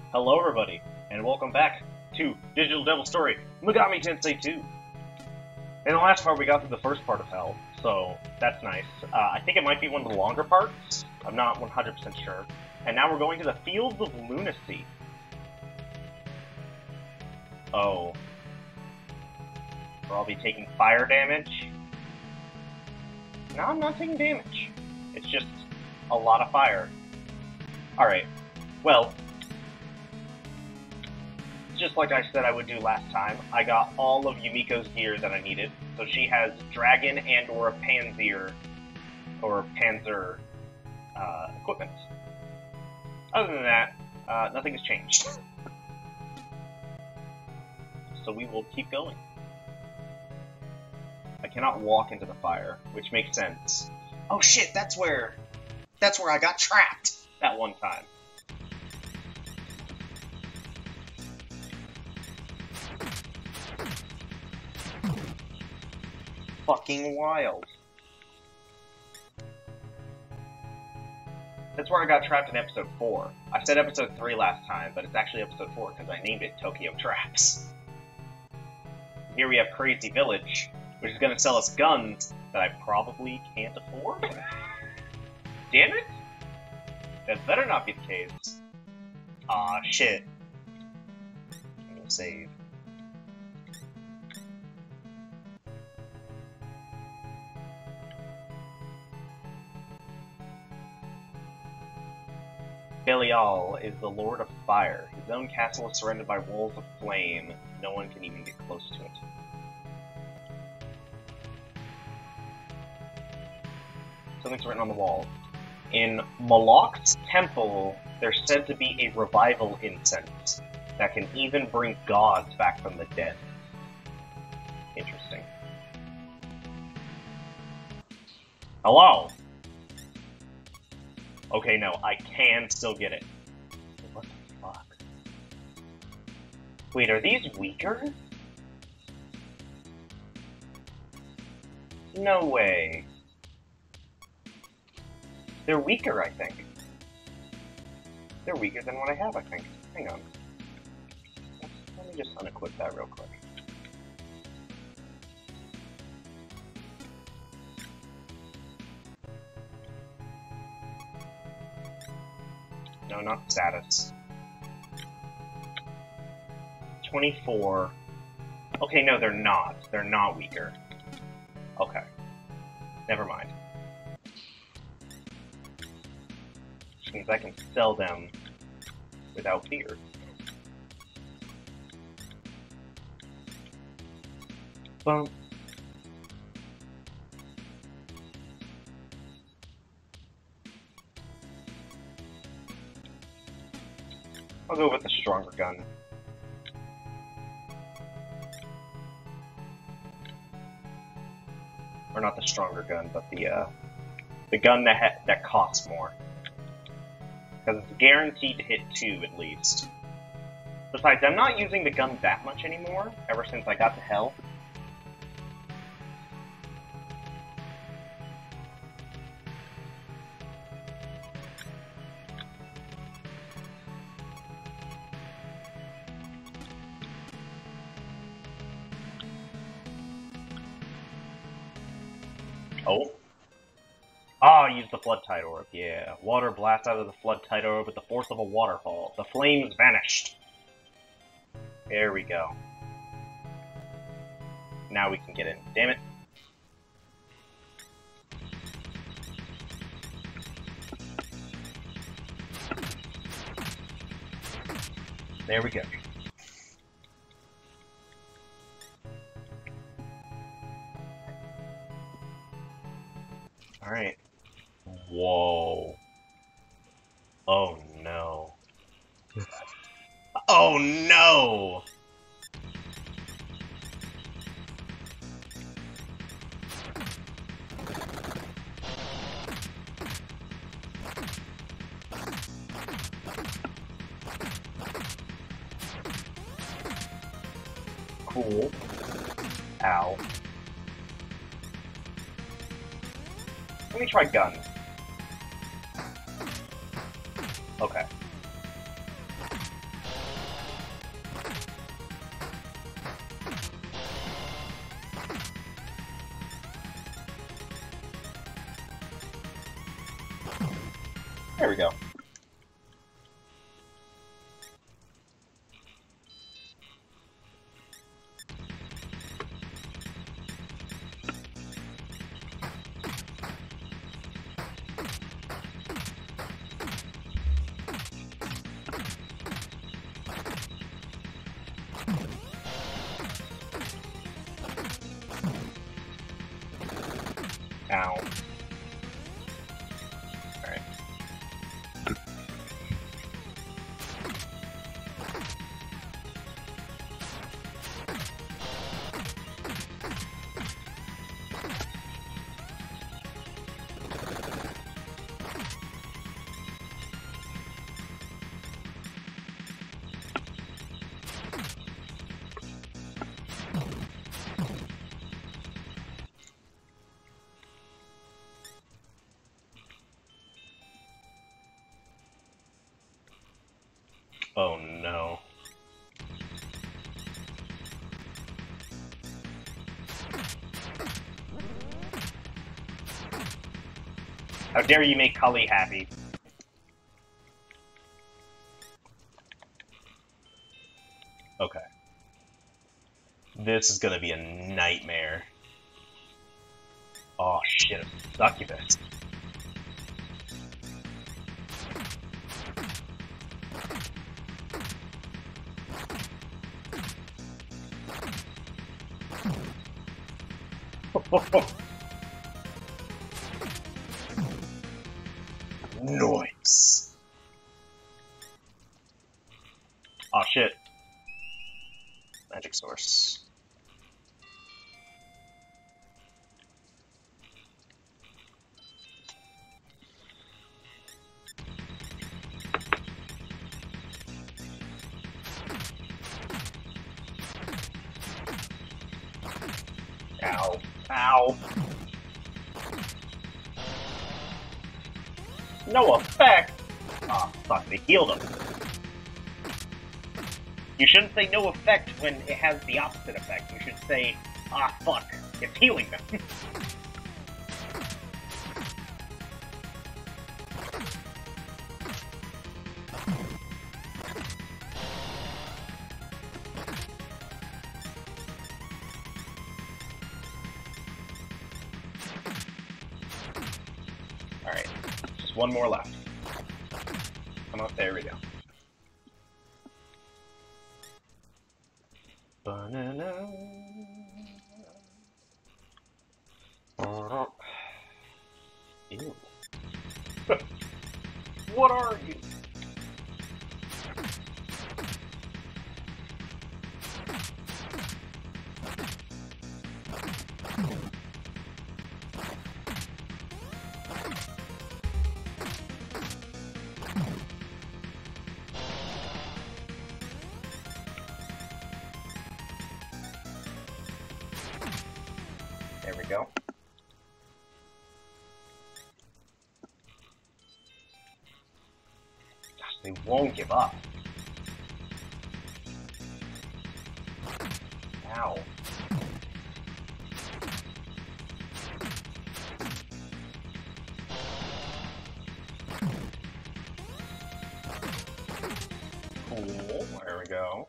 Hello everybody, and welcome back to Digital Devil Story, Megami Tensei 2. In the last part we got through the first part of Hell, so that's nice. I think it might be one of the longer parts, I'm not 100% sure. And now we're going to the Fields of Lunacy. Oh. Where I'll be taking fire damage? No, I'm not taking damage. It's just a lot of fire. Alright, well, just like I said I would do last time, I got all of Yumiko's gear that I needed. So she has dragon and or a panzer equipment. Other than that, nothing has changed. So we will keep going. I cannot walk into the fire, which makes sense. Oh shit, that's where I got trapped that one time. Fucking wild. That's where I got trapped in episode 4. I said episode 3 last time, but it's actually episode 4 because I named it Tokyo Traps. Here we have Crazy Village, which is going to sell us guns that I probably can't afford. Damn it! That better not be the case. Aw, shit. I'm gonna save. Belial is the Lord of Fire. His own castle is surrounded by walls of flame. No one can even get close to it. Something's written on the wall. In Moloch's temple, there's said to be a Revival Incense that can even bring gods back from the dead. Interesting. Hello? Okay, no, I can still get it. What the fuck? Wait, are these weaker? No way. They're weaker, I think. They're weaker than what I have, I think. Hang on. Let me just unequip that real quick. No, not status. 24. Okay, no, they're not. They're not weaker. Okay. Never mind. Which means I can sell them without fear. Bum. I'll go with the stronger gun. Or not the stronger gun, but the gun that costs more. Because it's guaranteed to hit 2 at least. Besides, I'm not using the gun that much anymore, ever since I got to Hell. Oh. Ah, use the Flood Tide Orb, yeah. Water blasts out of the Flood Tide Orb with the force of a waterfall. The flames vanished. There we go. Now we can get in. Damn it. There we go. Alright. Whoa. Oh no. Oh no! Cool. Ow. Let me try gun. There we go. Ow. Alright. Oh no. How dare you make Cully happy? Okay. This is gonna be a nightmare. Oh shit, a succubus. Nice. Oh shit. Magic source. Ow. Ow. No effect! Oh, fuck, they healed him. You shouldn't say no effect when it has the opposite effect. You should say, ah, fuck, it's healing them. Alright, just one more left. Come up, there we go. Banana. Ew. What are you? There we go. Gosh, they won't give up. Ow. Cool. There we go.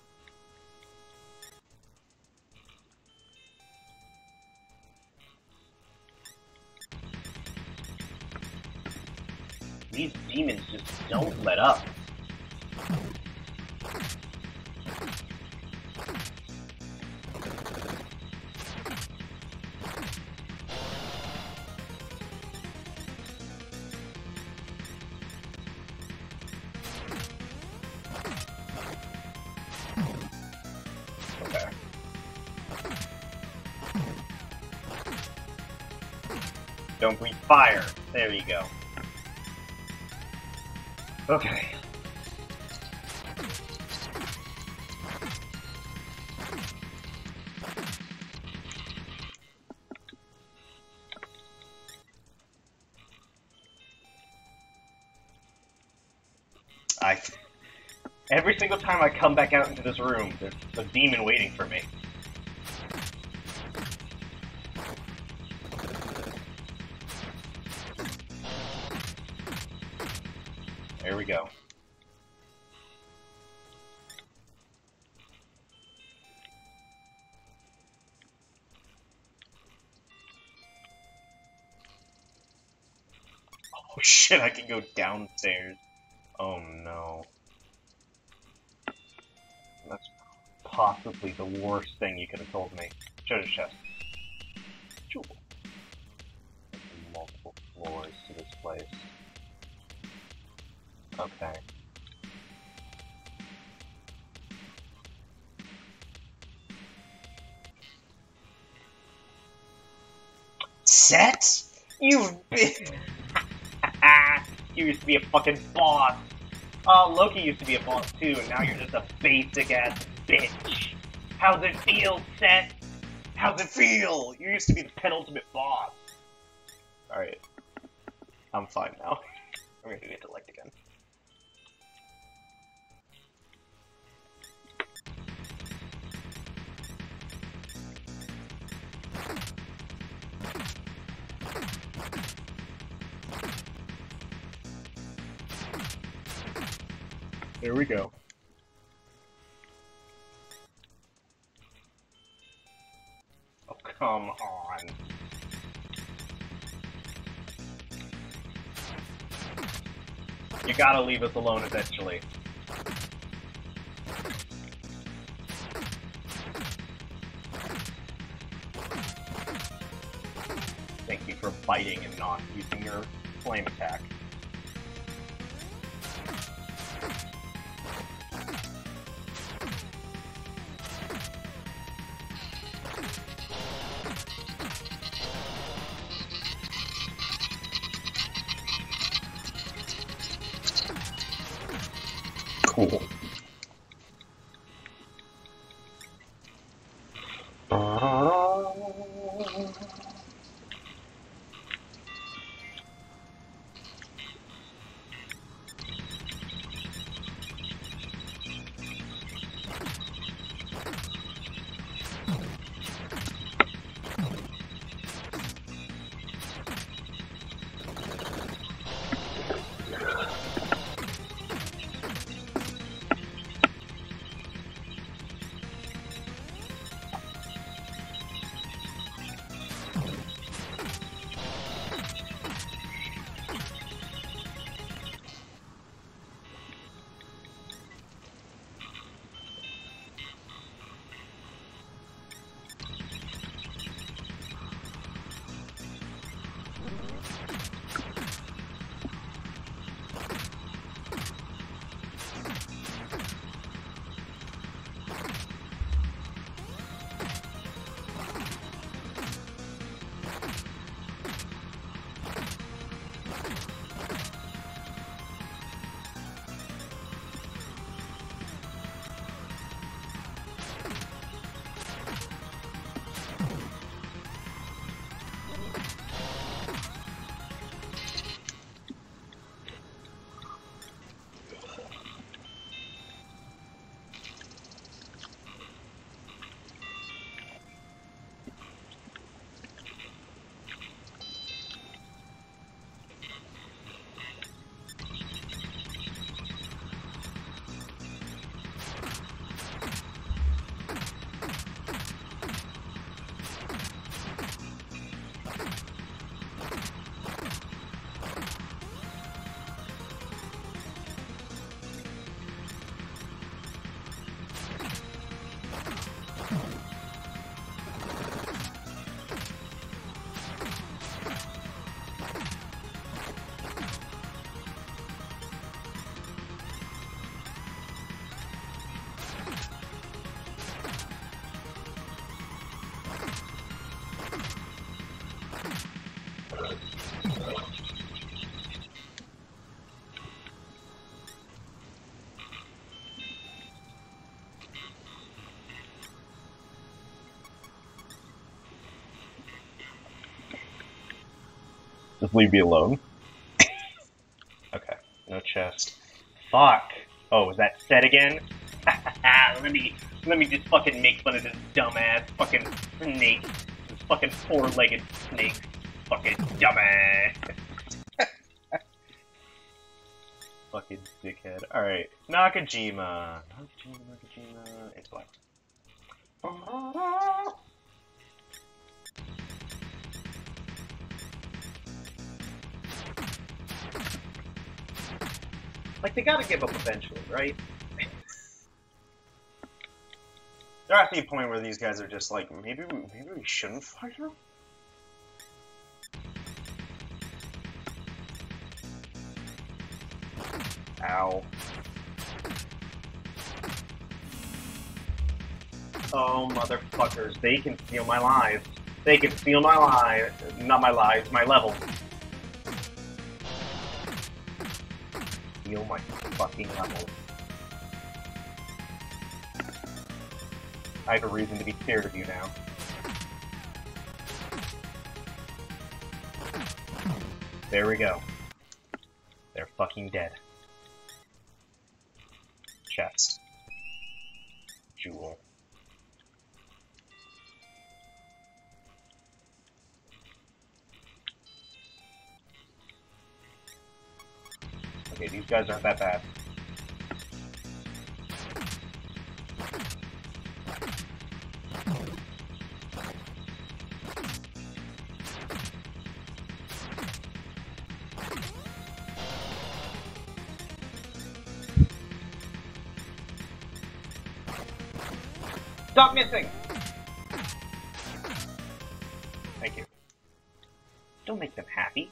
These demons just don't let up. Okay. Don't breathe fire. There you go. Okay. Every single time I come back out into this room, there's a demon waiting for me. go. Oh shit, I can go downstairs. Oh no. That's possibly the worst thing you could have told me. Treasure chest. Jewel. Multiple floors to this place. Okay. Set? You bitch! You used to be a fucking boss. Oh, Loki used to be a boss too, and now you're just a basic-ass bitch. How's it feel, Seth? How's it feel? You used to be the penultimate boss. Alright. I'm fine now. I'm gonna get to elect again. There we go. Oh, come on. You gotta leave us alone eventually. Thank you for biting and not using your flame attack. Cool. Just leave me alone. Okay, no chest. Fuck! Oh, was that set again? let me just fucking make fun of this dumbass fucking snake. This fucking four-legged snake. Fucking dumbass. Fucking dickhead. Alright. Nakajima. Nakajima. It's black. Like, they gotta give up eventually, right? They're at the point where these guys are just like, maybe we shouldn't fight her? Ow. Oh, motherfuckers, they can steal my lives. They can steal my lives. Not my lives, my level. Steal my fucking level. I have a reason to be scared of you now. There we go. They're fucking dead. Chest. Jewel. Okay, these guys aren't that bad. Stop missing! Thank you. Don't make them happy.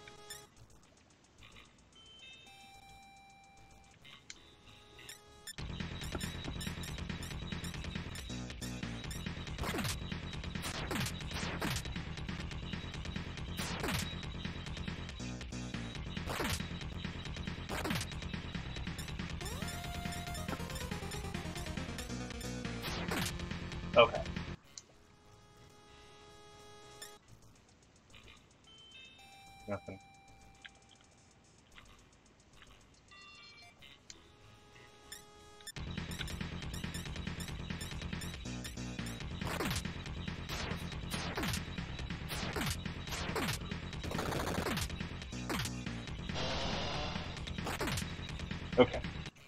Okay. Nothing. Okay.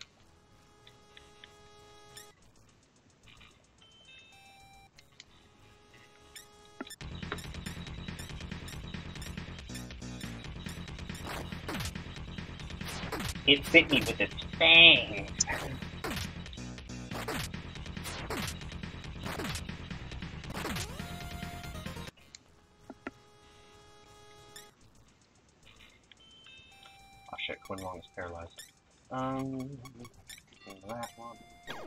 It bit me with its fangs. Oh shit, Quinn Wong is paralyzed. That one.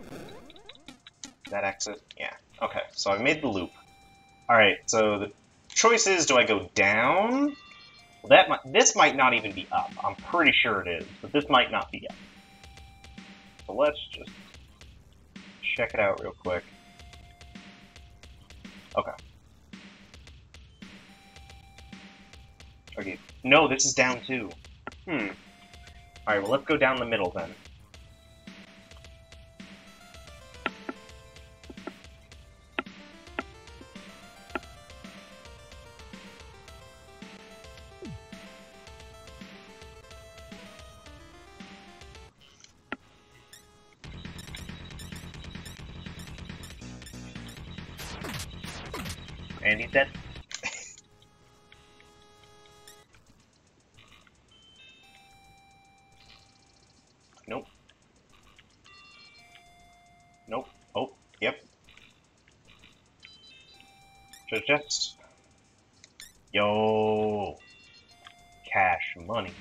That exit? Yeah. Okay, so I made the loop. Alright, so the choice is, do I go down? Well, this might not even be up. I'm pretty sure it is, but this might not be up. So let's just check it out real quick. Okay. Okay. No, this is down too. Alright, well let's go down the middle then. And he's dead. Nope. Nope. Oh, yep. Just. Yo. Cash money.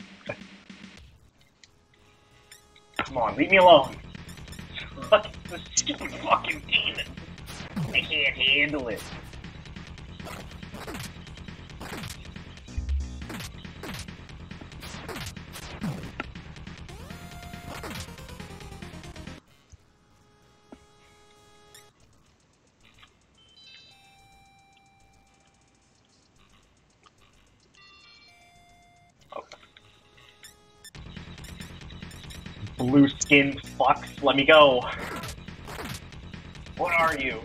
Come on, leave me alone. Fuck this stupid fucking demon. I can't handle it. Blue-skinned fucks, let me go. What are you?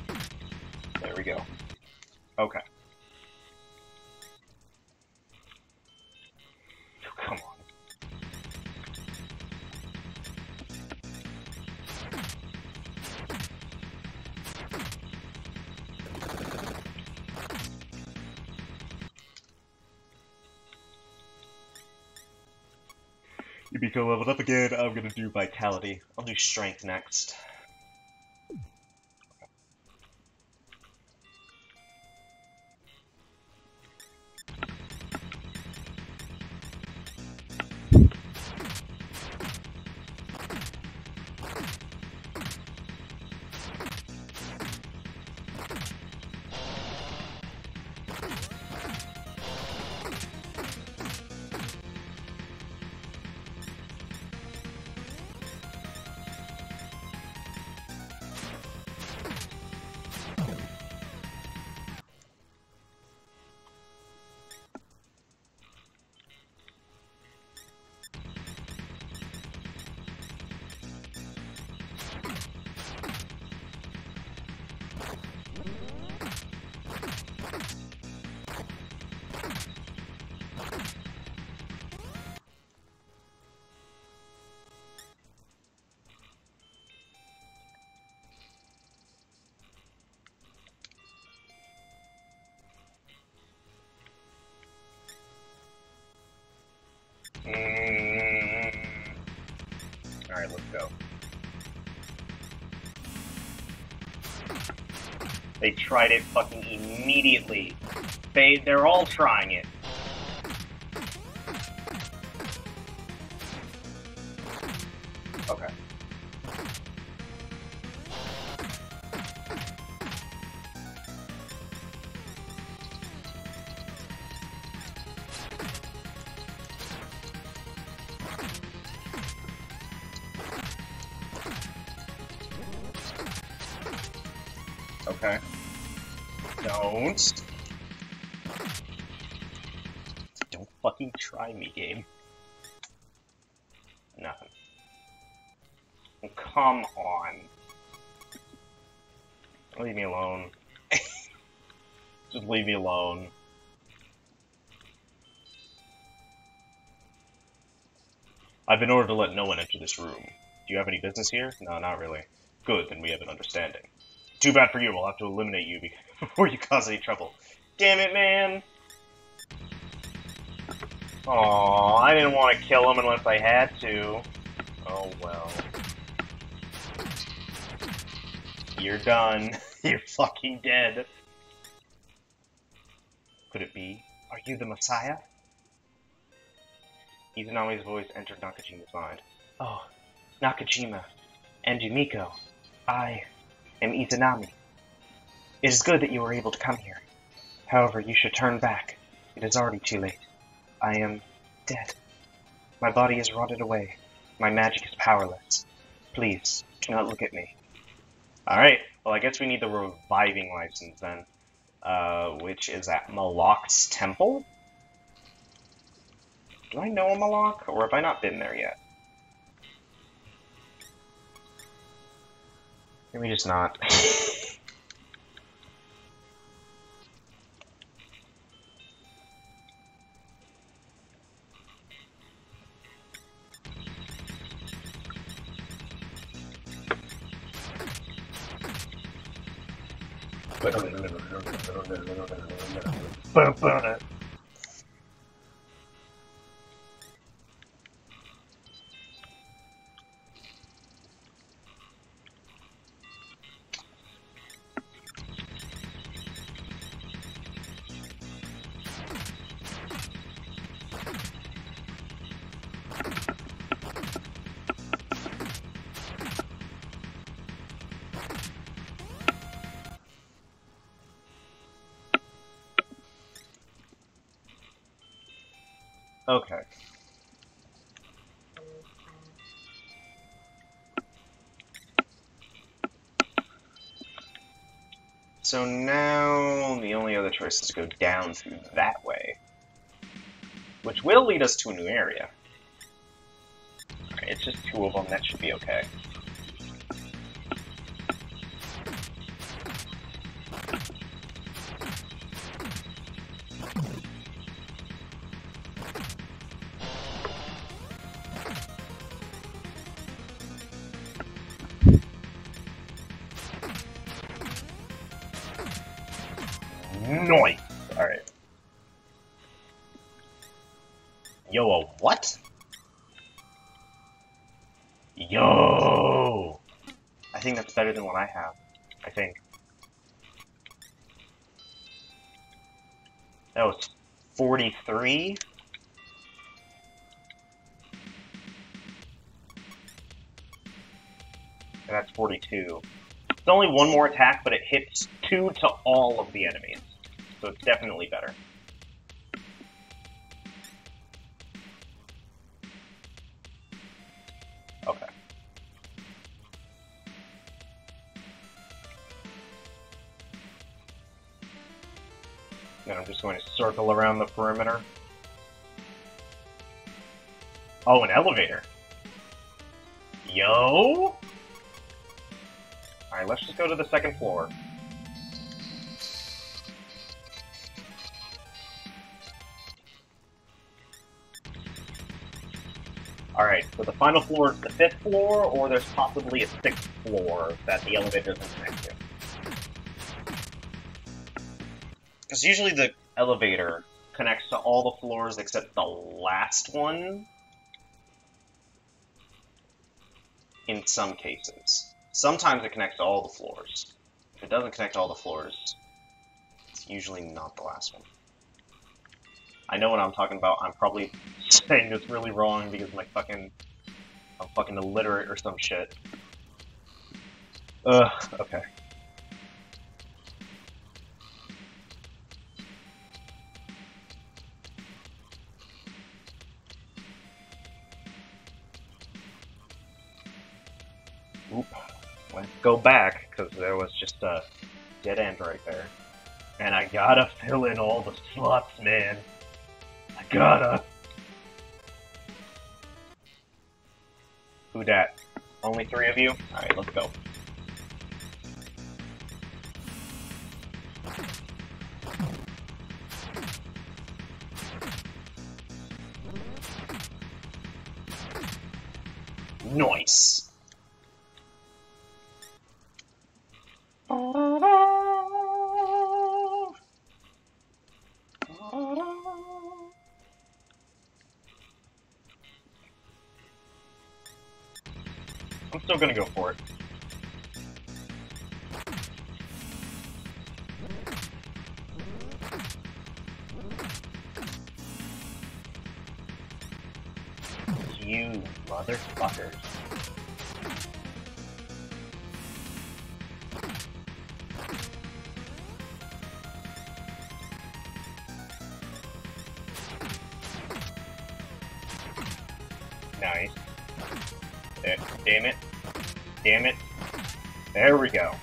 There we go. Okay. Yumiko leveled up again. I'm gonna do Vitality. I'll do Strength next. Alright, let's go. They tried it fucking immediately. They're all trying it. Okay. Okay. Don't fucking try me, game. Nothing. Oh, come on. Leave me alone. Just leave me alone. I've been ordered to let no one enter this room. Do you have any business here? No, not really. Good, then we have an understanding. Too bad for you, we'll have to eliminate you before you cause any trouble. Damn it, man! Aww, I didn't want to kill him unless I had to. Oh well. You're done. You're fucking dead. Could it be? Are you the Messiah? Izanami's voice entered Nakajima's mind. Oh, Nakajima and Yumiko. I am Izanami. It is good that you were able to come here. However, you should turn back. It is already too late. I am dead. My body is rotted away. My magic is powerless. Please, do not look at me. Alright, well I guess we need the reviving license then. Which is at Moloch's temple? Do I know a Moloch, or have I not been there yet? Maybe just not. Okay. So now the only other choice is to go down through that way, which will lead us to a new area. Alright, it's just two of them, that should be okay. Noise! Alright. Yo, a what? Yo! I think that's better than what I have. I think. That was 43? And that's 42. It's only one more attack, but it hits 2 to all of the enemies. So it's definitely better. Okay. Then I'm just going to circle around the perimeter. Oh, an elevator. Yo! Alright, let's just go to the second floor. Alright, so the final floor is the 5th floor, or there's possibly a 6th floor that the elevator doesn't connect to. Because usually the elevator connects to all the floors except the last one. In some cases. Sometimes it connects to all the floors. If it doesn't connect to all the floors, it's usually not the last one. I know what I'm talking about. I'm probably saying this really wrong because I'm fucking illiterate or some shit. Okay. Oop. Let's go back, because there was just a dead end right there. And I gotta fill in all the slots, man. I gotta. Who dat? Only 3 of you? Alright, let's go. Nice! I'm still gonna go for it. You motherfuckers. Nice. Damn it. Damn it. There we go.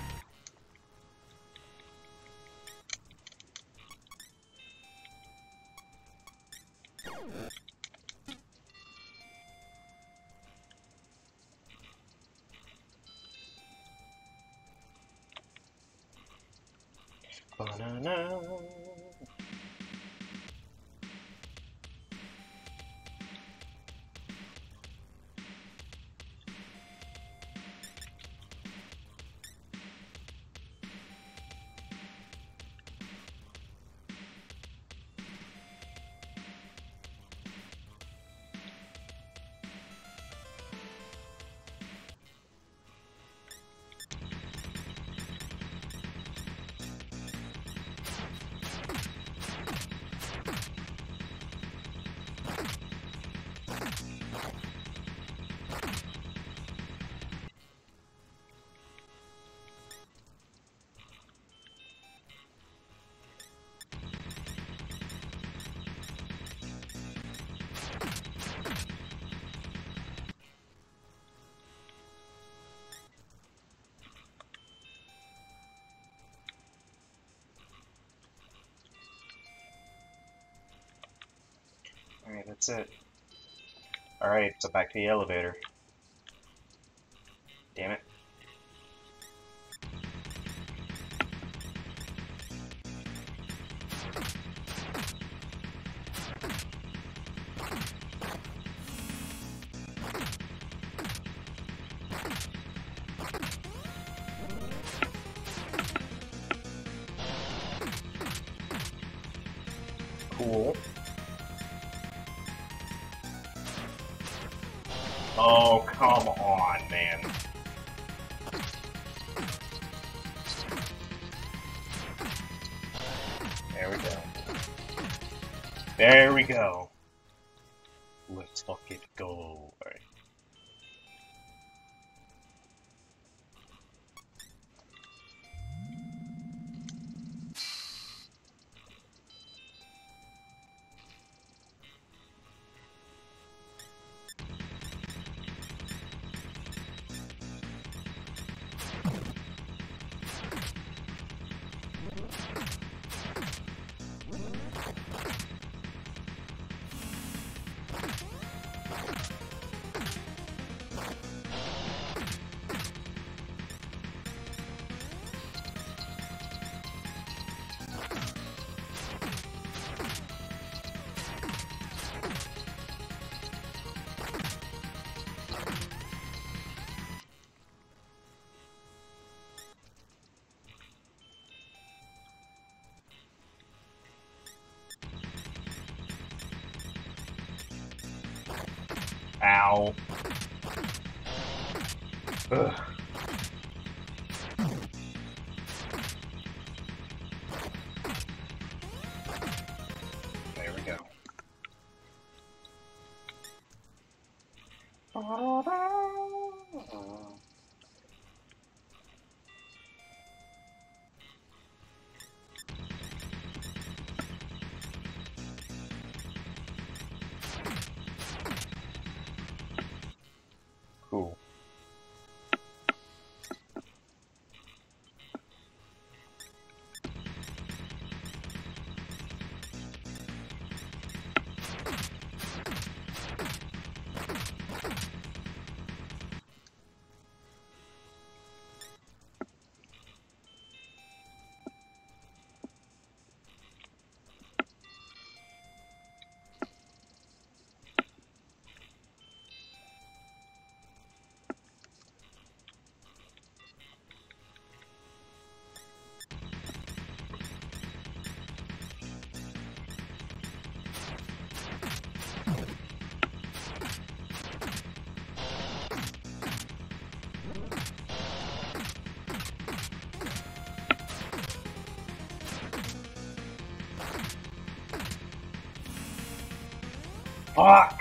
Banana. Alright, that's it. Alright, so back to the elevator. Damn it. Cool. Oh, come on, man. There we go. There we go. Let's fucking go. Alright. Ow. Ugh. There we go. Cool. Fuck!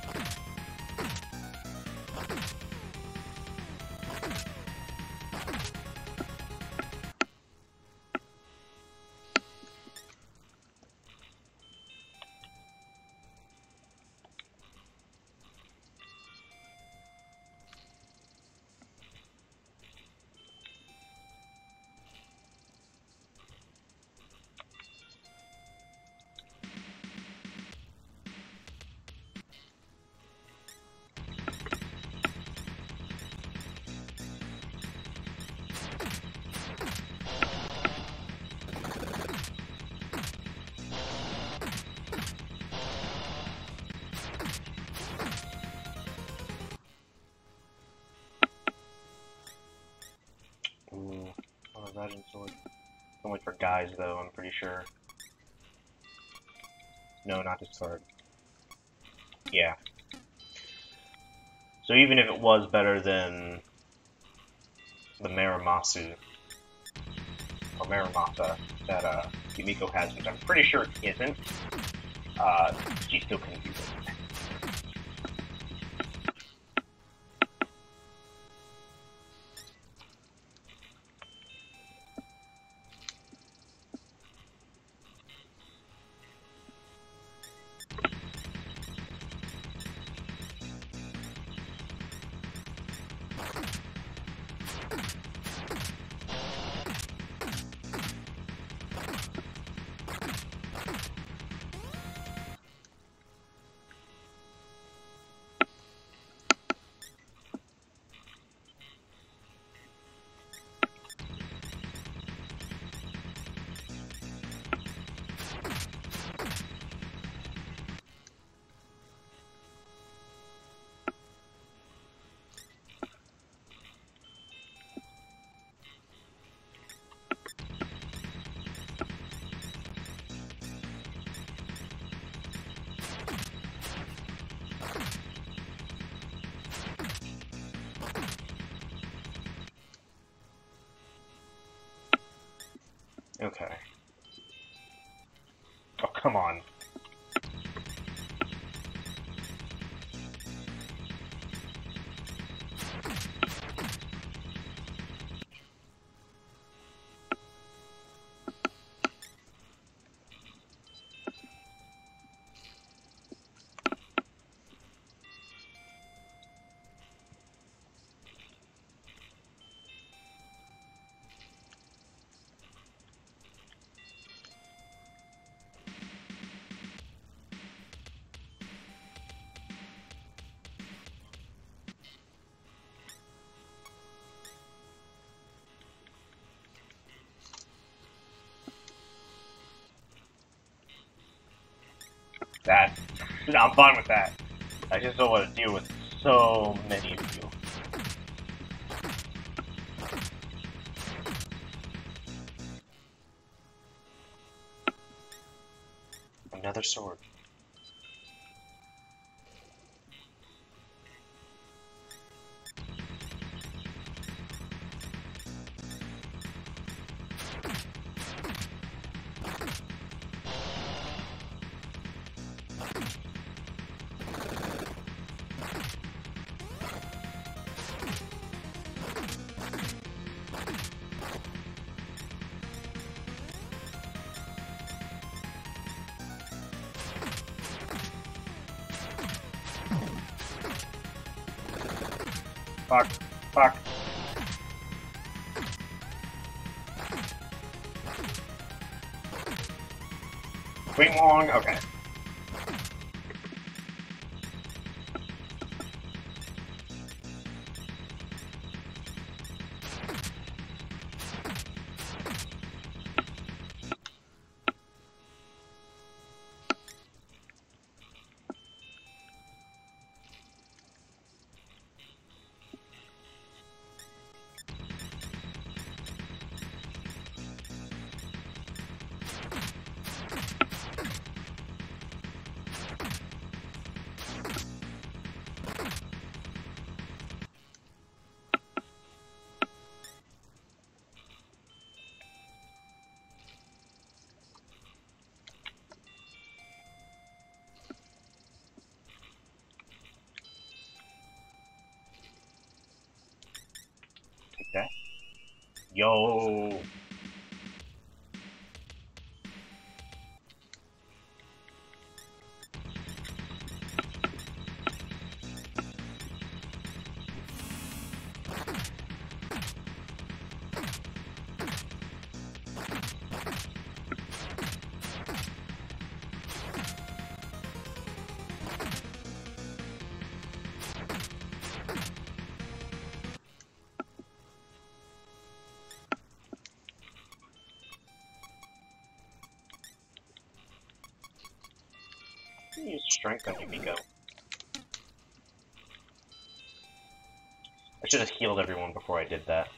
Sword. Only for guys, though, I'm pretty sure. No, not this card. Yeah. So even if it was better than the Maramasu, or Maramasa, that Yumiko has, which I'm pretty sure it isn't, she still couldn't use it. Okay. Oh, come on. That. I'm fine with that. I just don't want to deal with so many of you. Another sword. Fuck. Fuck. Wait long. Okay. Take that. Yo. Use strength on you, Miko. I should have healed everyone before I did that.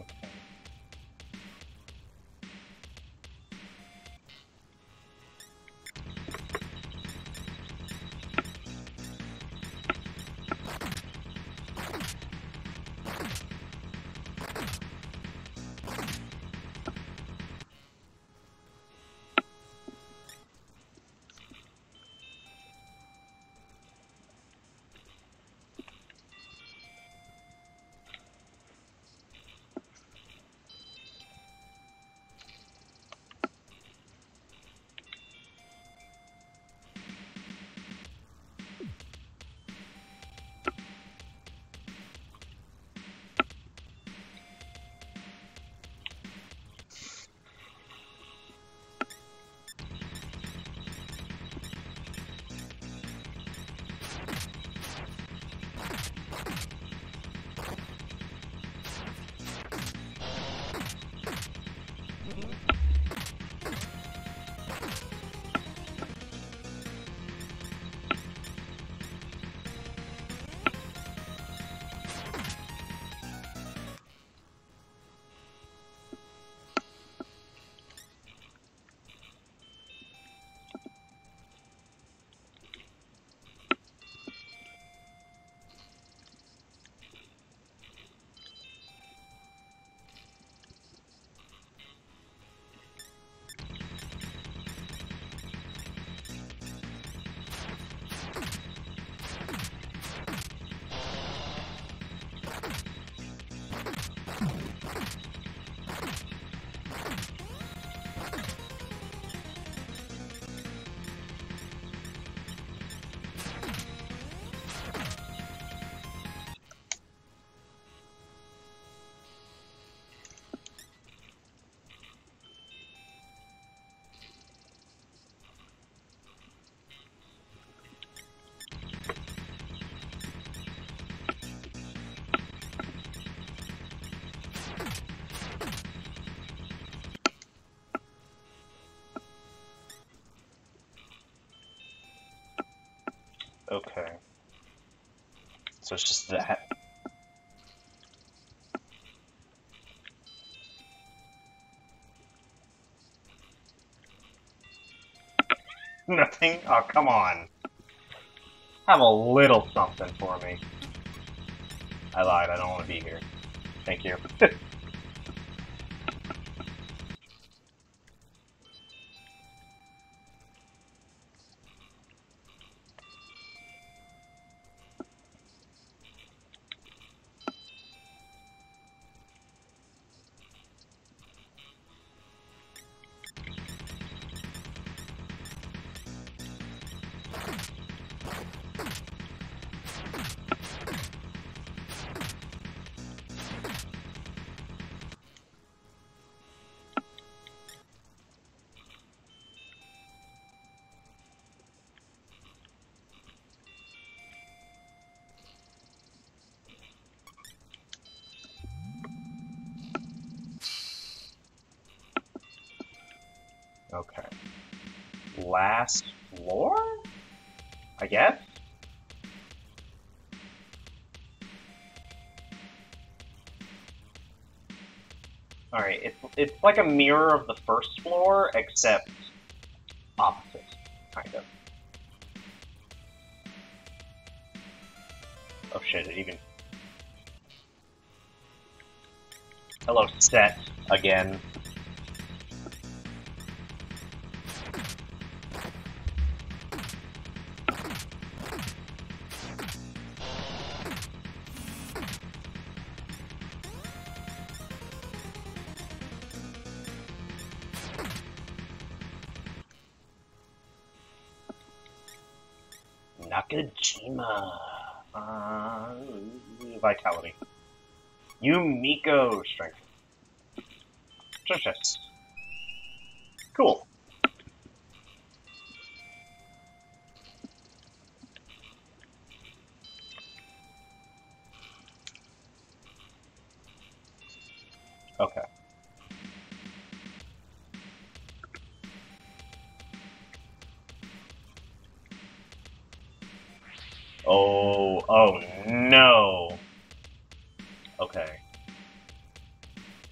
Okay. So it's just that. Nothing? Oh, come on. Have a little something for me. I lied, I don't want to be here. Thank you. Okay. Last floor? I guess? Alright, it's like a mirror of the first floor, except opposite, kind of. Oh shit, it even... Hello, set, again. Nakajima. Vitality. Yumiko strength. Just cool. Okay. Oh no. Okay.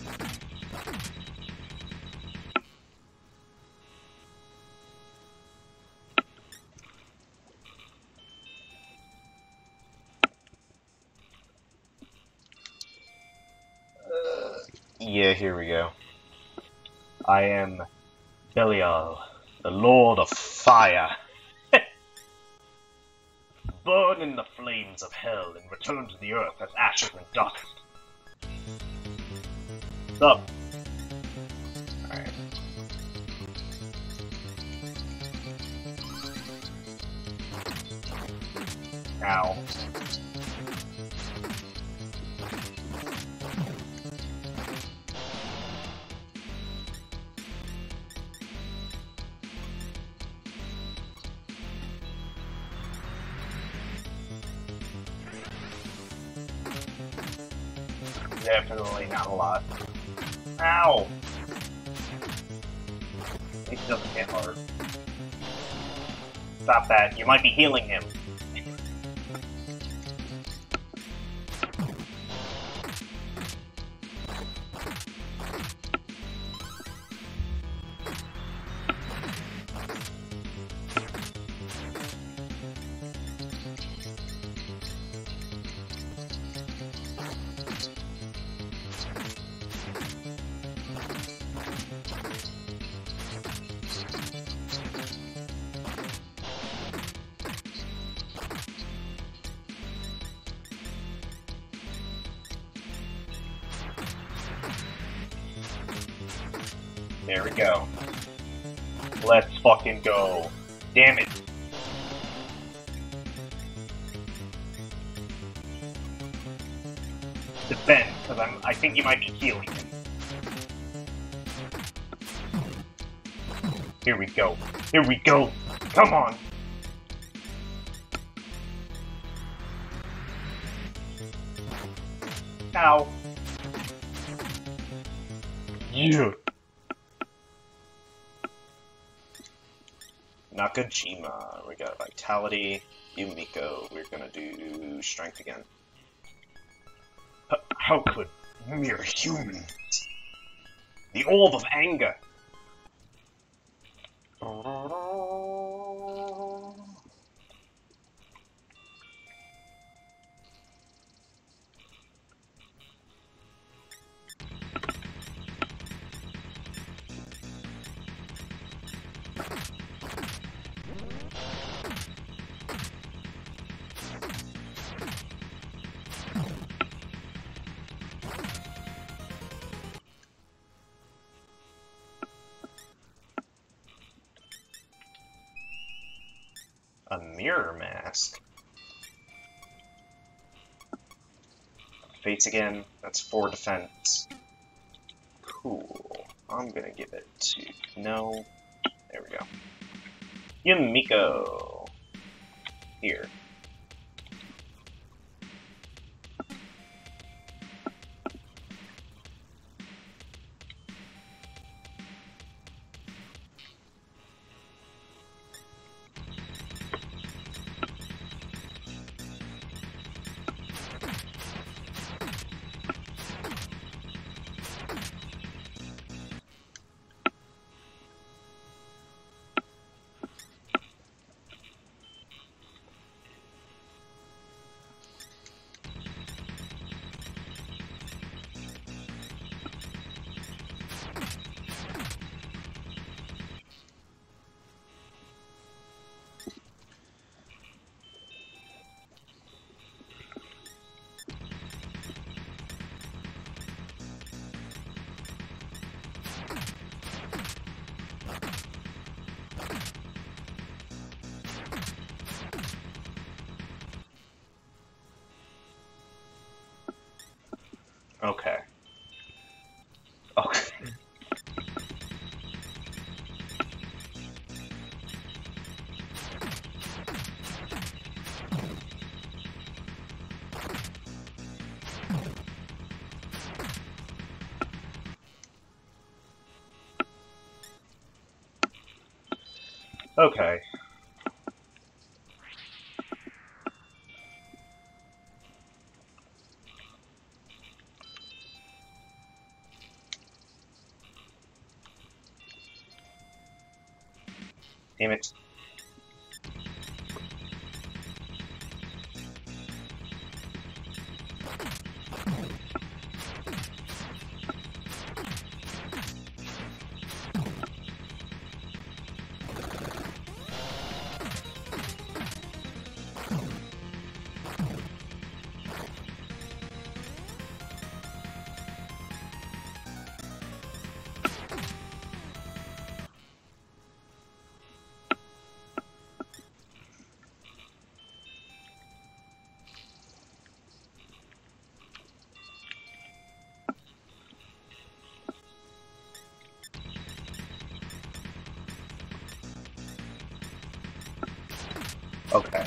Yeah, here we go. I am Belial, the Lord of Fire. Burn in the flames of hell and return to the earth as ashes and dust. Up. Alright. Ow. Definitely not a lot. Ow! It doesn't hit hard. Stop that. You might be healing him. There we go. Let's fucking go. Damn it. Defend, because I think you might be healing him. Here we go. Here we go. Come on. Ow. Yeah. Nakajima, we got Vitality, Yumiko, we're gonna do Strength again. How could mere humans? The Orb of Anger! A mirror mask. Face again, that's 4 defense. Cool. I'm gonna give it to... No. There we go. Yumiko. Here. Okay. Okay. Okay. Damn it. Okay.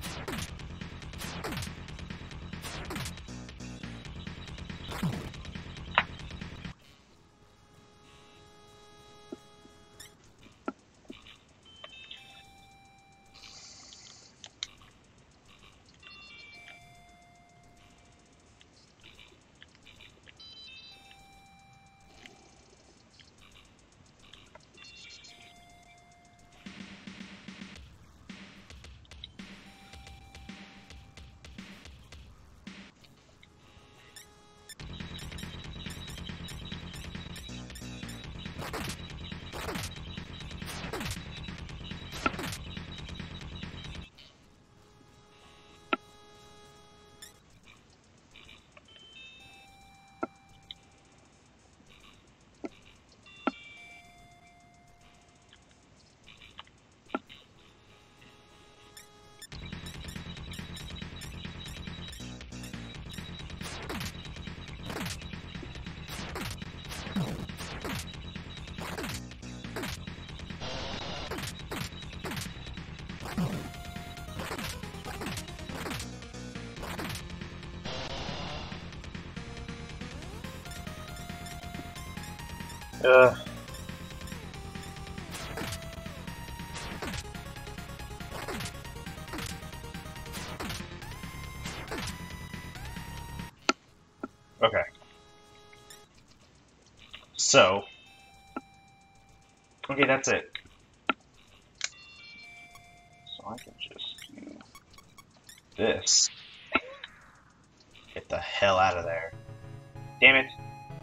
Ugh. Okay. So. Okay, that's it. So I can just do this. Get the hell out of there. Damn it.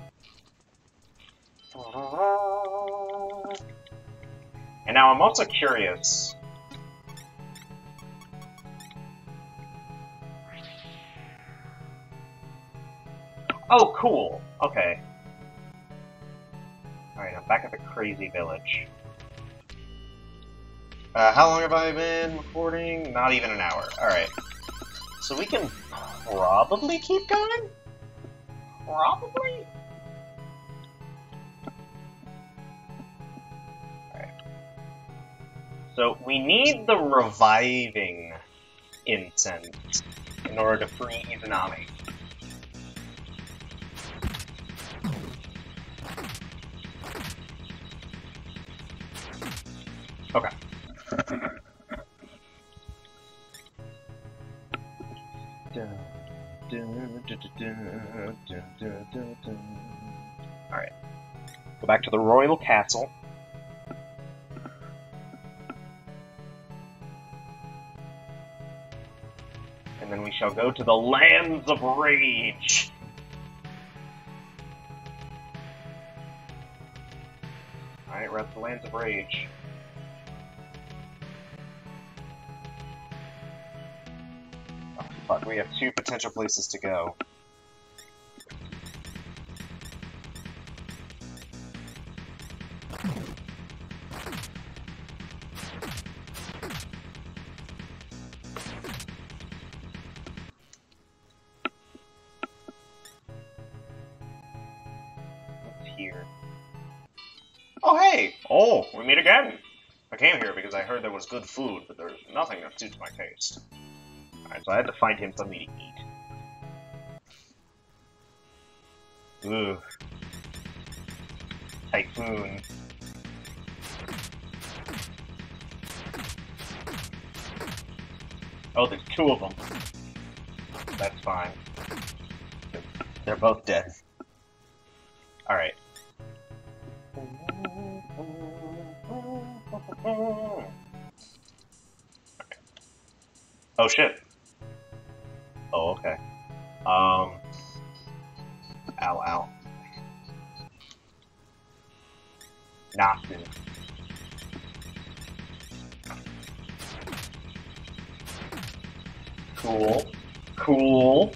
And now I'm also curious. Oh, cool. Okay. Alright, I'm back at the crazy village. How long have I been recording? Not even an hour. Alright. So we can probably keep going? Probably? Alright. So we need the reviving incense in order to free Izanami. Okay. Alright. Go back to the royal castle. And then we shall go to the lands of rage. Alright, we're at the lands of rage. Oh, fuck, we have 2 potential places to go. Here. Oh, hey! Oh, we meet again! I came here because I heard there was good food, but there's nothing that suits my taste. Alright, so I had to find him something to eat. Ugh. Typhoon. Oh, there's 2 of them. That's fine. They're both dead. Alright. Oh shit. Oh, okay. Ow, ow. Nothing. Cool. Cool.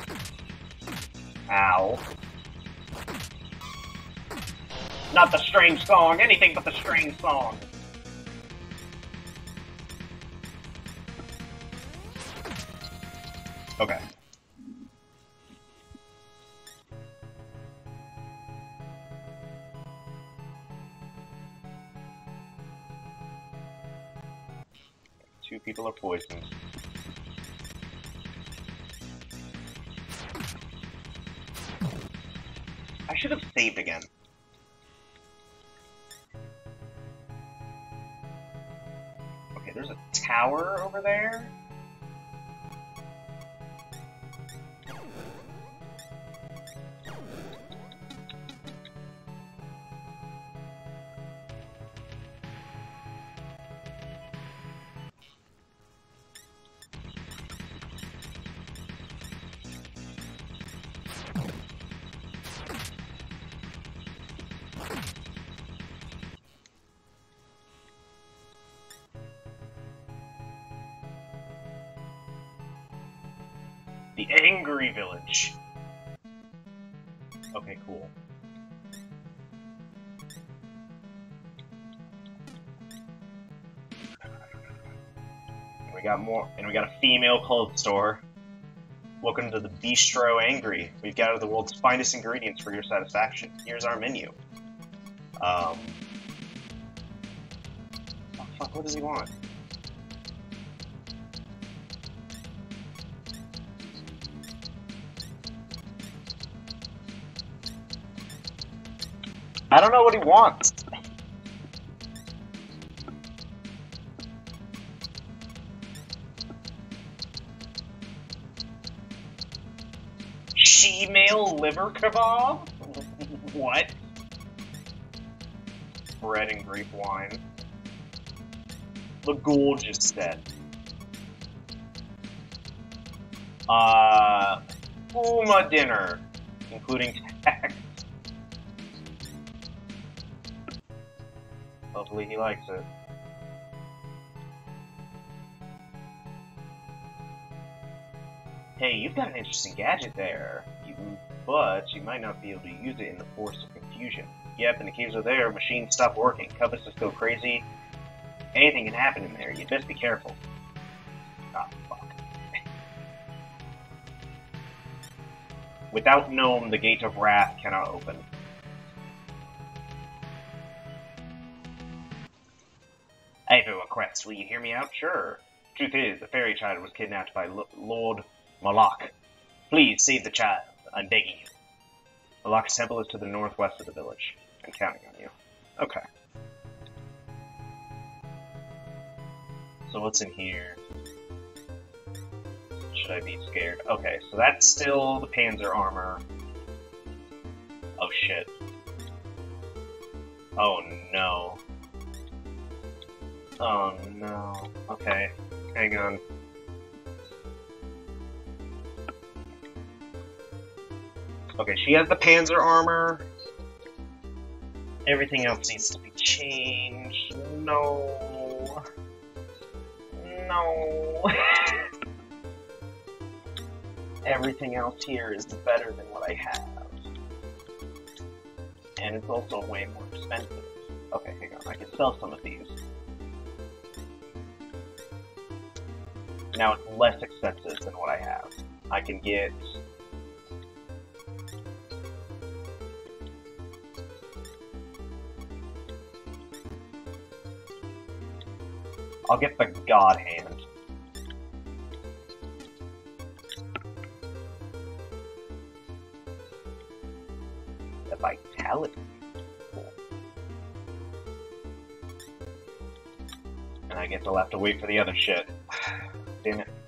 Ow. Not the strange song, anything but the strange song. Okay. Two people are poisoned. I should have saved again. Okay, there's a tower over there. The Angry Village. Okay, cool. And we got more, and we got a female clothes store. Welcome to the Bistro Angry. We've gathered the world's finest ingredients for your satisfaction. Here's our menu. Oh fuck, what does he want? I don't know what he wants. She-male liver kebab? What? Bread and grape wine. The gorgeous set. Uma dinner, including tax. Hopefully he likes it. Hey, you've got an interesting gadget there. But you might not be able to use it in the Force of Confusion. Yep, in the caves over there, machines stop working, covetousness go crazy. Anything can happen in there, you best be careful. Ah, fuck. Without Gnome, the Gate of Wrath cannot open. I have a request. Will you hear me out? Sure. Truth is, the fairy child was kidnapped by Lord Moloch. Please save the child. I'm begging you. Moloch's temple is to the northwest of the village. I'm counting on you. Okay. So what's in here? Should I be scared? Okay, so that's still the Panzer armor. Oh shit. Oh no. Oh no. Okay, hang on. Okay, she has the Panzer armor. Everything else needs to be changed. No. No. Everything else here is better than what I have. And it's also way more expensive. Okay, hang on. I can sell some of these. Now it's less expensive than what I have. I can get... I'll get the God Hand. The Vitality. Cool. And I guess I'll have to wait for the other shit. Damn it.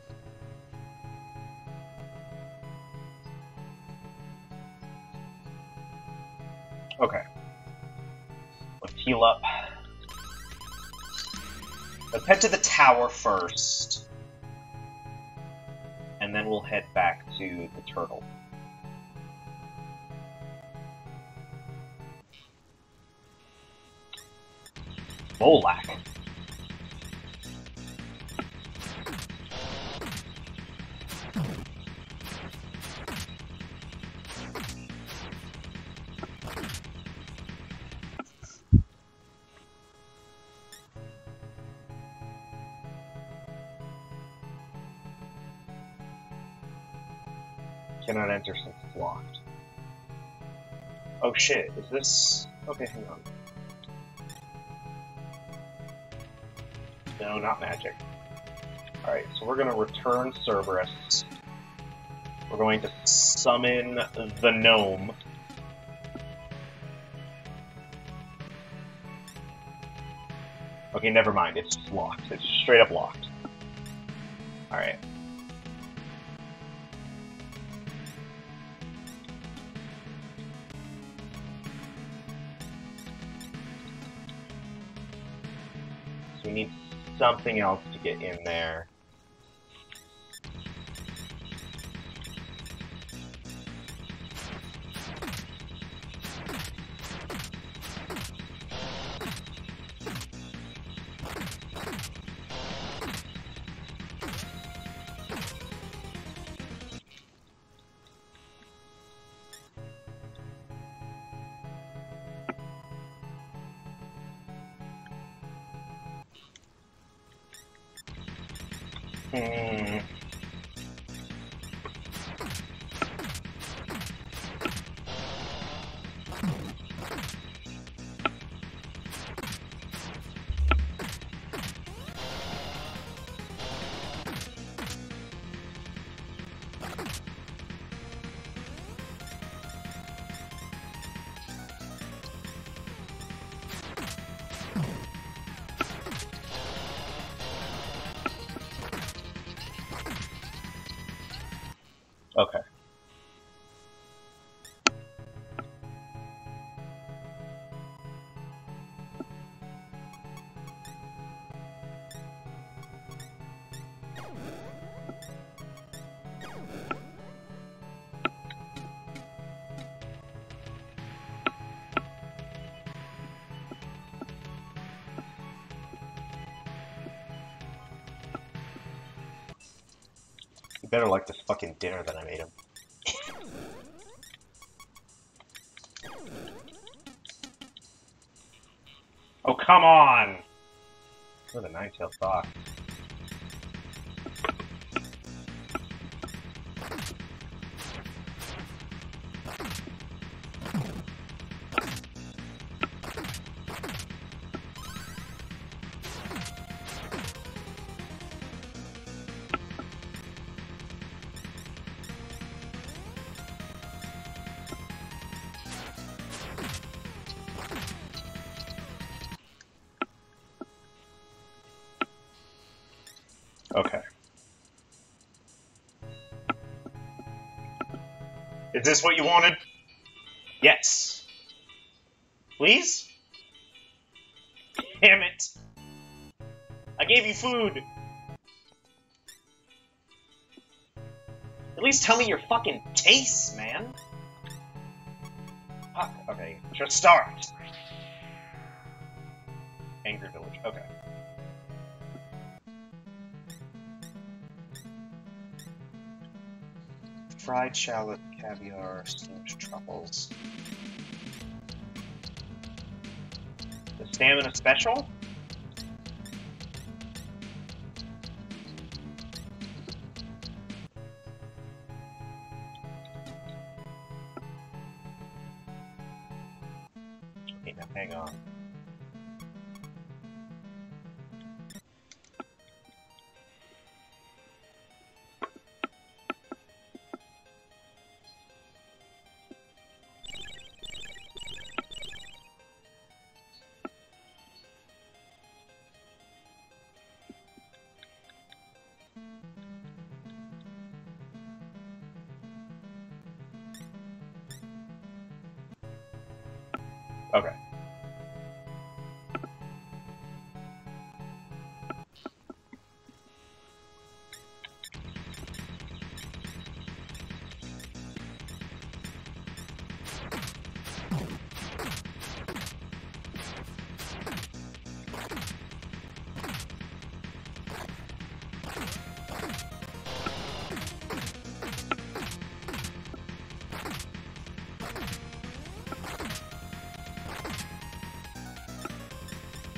Okay. Let's heal up. Let's head to the tower first. And then we'll head back to the turtle. Moloch. Cannot enter since it's locked. Oh shit, is this... Okay, hang on. No, not magic. Alright, so we're gonna return Cerberus. We're going to summon the gnome. Okay, never mind, it's just locked. It's straight up locked. Alright. We need something else to get in there. Okay. You better like this fucking dinner that I made him. Oh, come on! What a nine-tailed fox. Okay. Is this what you wanted? Yes. Please? Damn it. I gave you food. At least tell me your fucking tastes, man. Fuck. Okay. Just start. Angry Village. Okay. Fried shallot, caviar, steamed truffles. The stamina special? Okay, now hang on. Okay.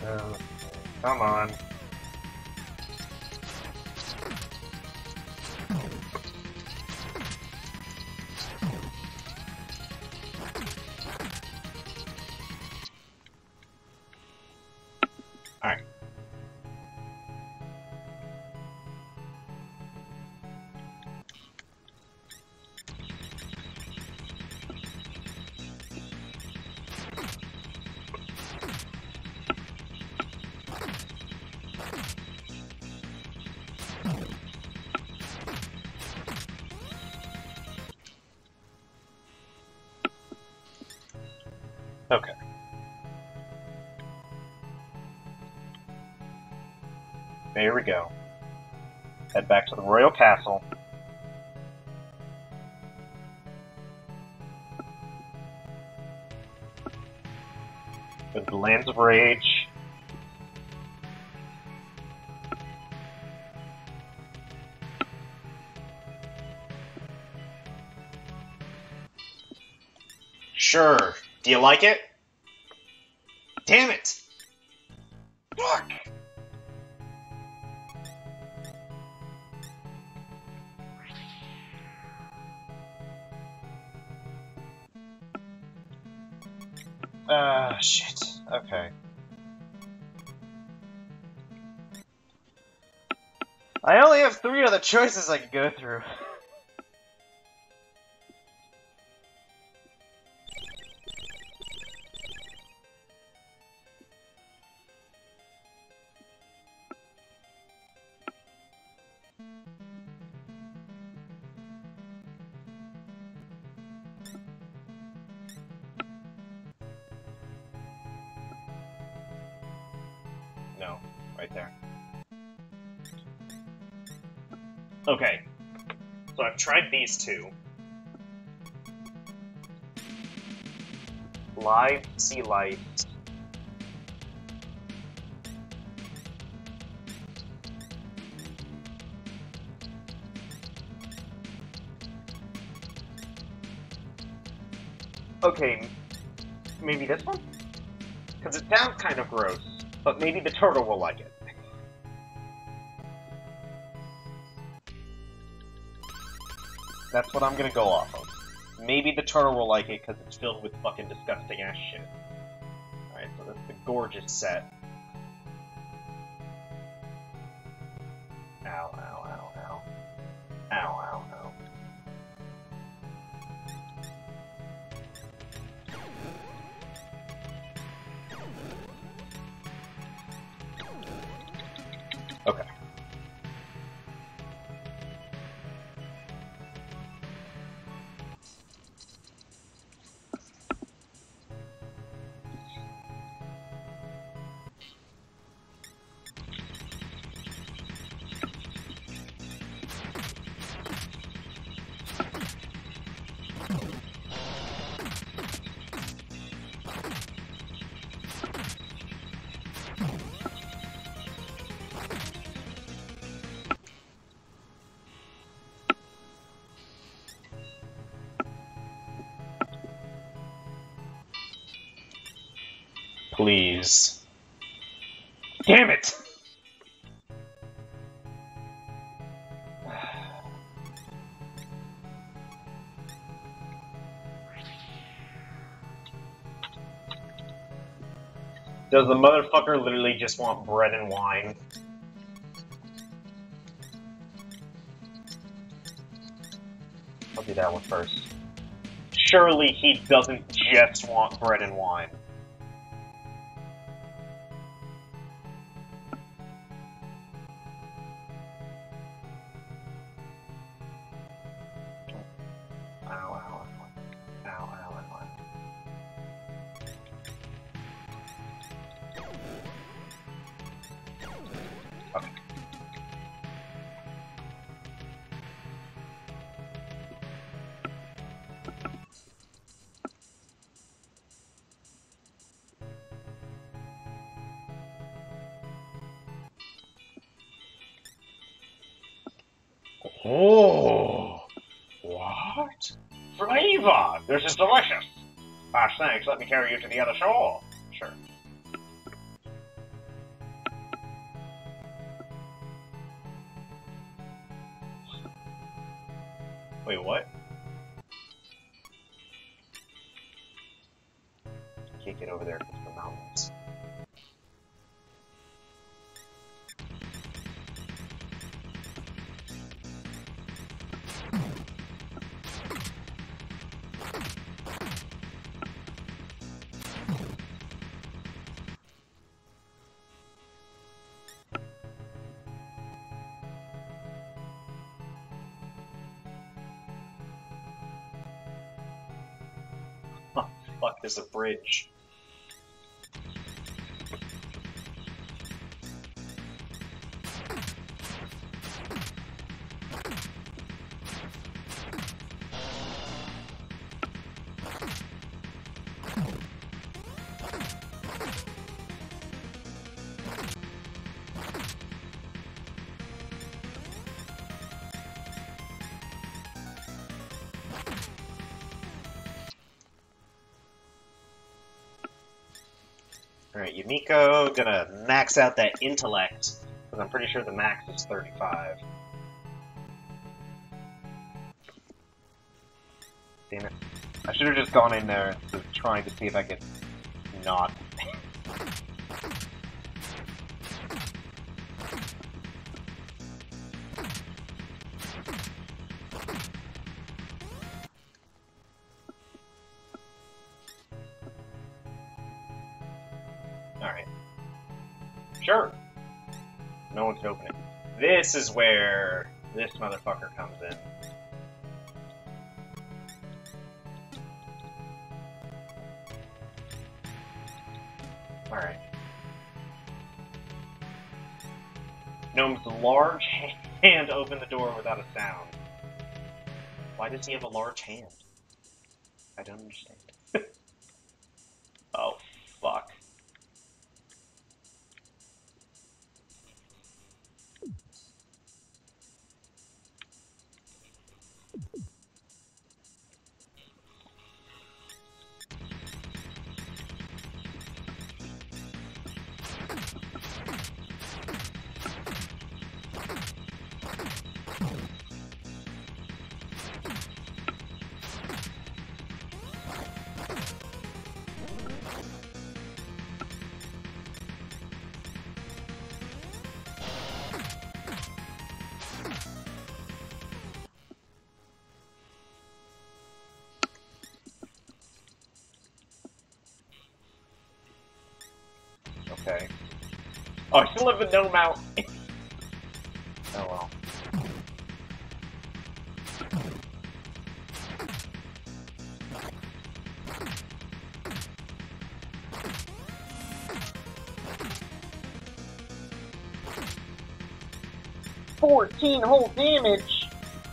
Come on. Alright. Okay. There we go. Head back to the royal castle. Go to the Lands of Rage. Sure. Do you like it? Damn it! Fuck! Shit. Okay. I only have 3 other choices I can go through. No, right there. Okay, so I've tried these 2. Live Sea Light. Okay, maybe this one? Because it sounds kind of gross, but maybe the turtle will like it. That's what I'm gonna go off of. Maybe the turtle will like it because it's filled with fucking disgusting ass shit. Alright, so that's the gorgeous set. Ow, ow, ow, ow. Ow, ow, ow. Okay. Please. Damn it! Does the motherfucker literally just want bread and wine? I'll do that one first. Surely he doesn't just want bread and wine. Oh, what? Flavor! This is delicious! Ah, thanks, let me carry you to the other shore. Sure. Wait, what? Can't get over there because of the mountains. Oh, fuck, there's a bridge. Alright, Yumiko, gonna max out that intellect, because I'm pretty sure the max is 35. Damn it. I should have just gone in there instead of trying to see if I could not. Alright. Sure. No one can open it. This is where this motherfucker comes in. Alright. Gnome's large hand opened the door without a sound. Why does he have a large hand? I don't understand. Oh, fuck. Okay. Oh, I still have the gnome out. Oh well. $14 whole damage.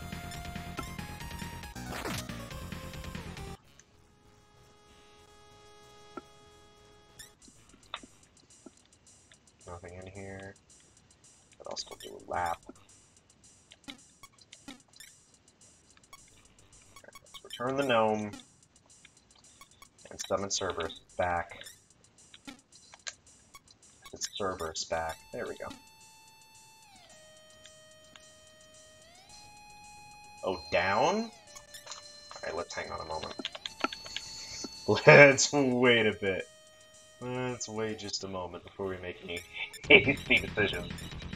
Nothing in here, but I'll still do a lap. Okay, let's return the gnome and summon Cerberus back. It's Cerberus back. There we go. Oh, down? Alright, let's hang on a moment. Let's wait a bit. Let's wait just a moment before we make any hasty decisions.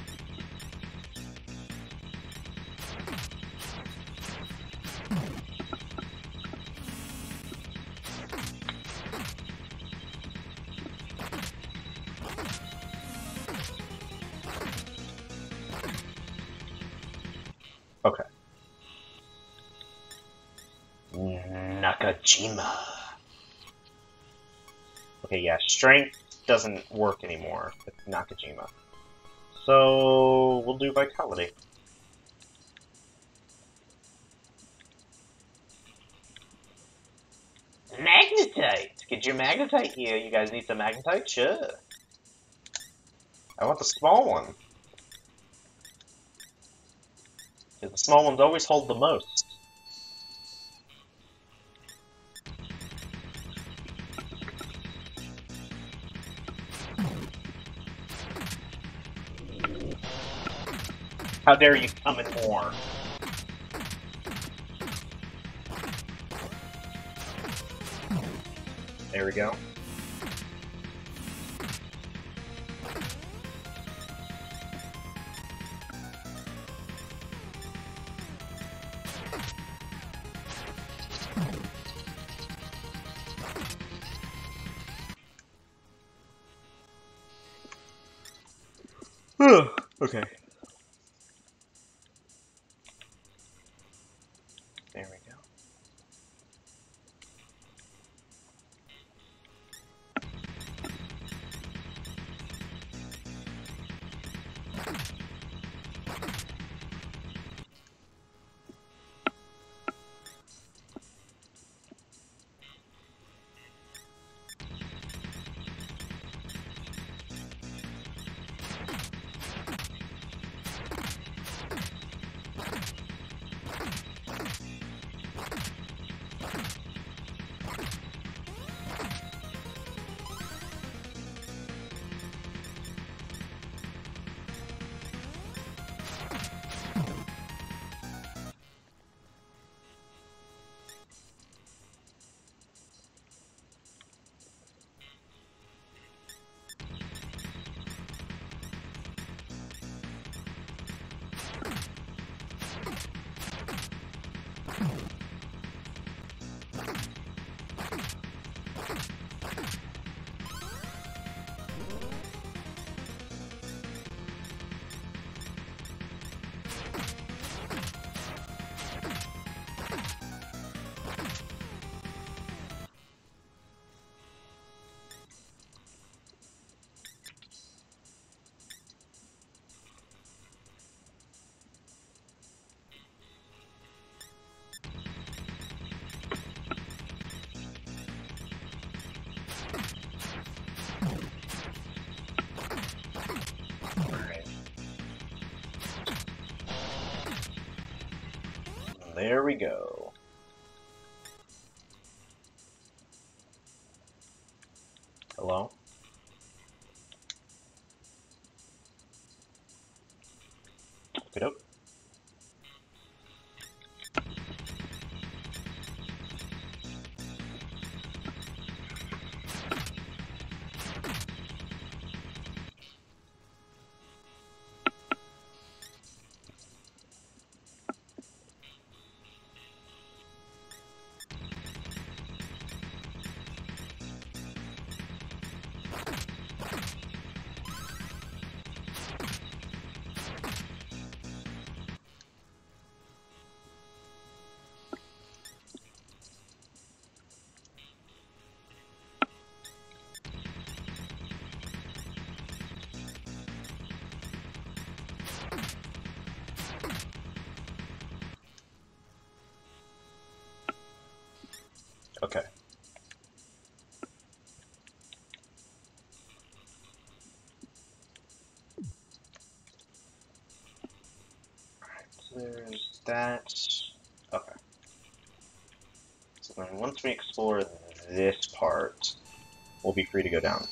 Okay. Nakajima. Okay, yeah, strength doesn't work anymore with Nakajima. So, we'll do vitality. Magnetite! Get your magnetite here. You guys need some magnetite? Sure. I want the small one. Because the small ones always hold the most. How dare you come in more? There we go. Okay. There we go. There we go. Hello? Get up. Okay. So there's that. Okay. So then once we explore this part, we'll be free to go down.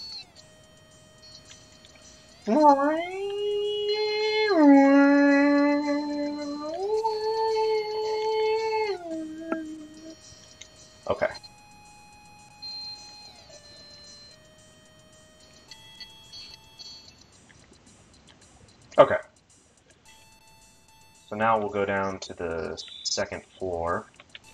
Okay. Okay. So now we'll go down to the second floor.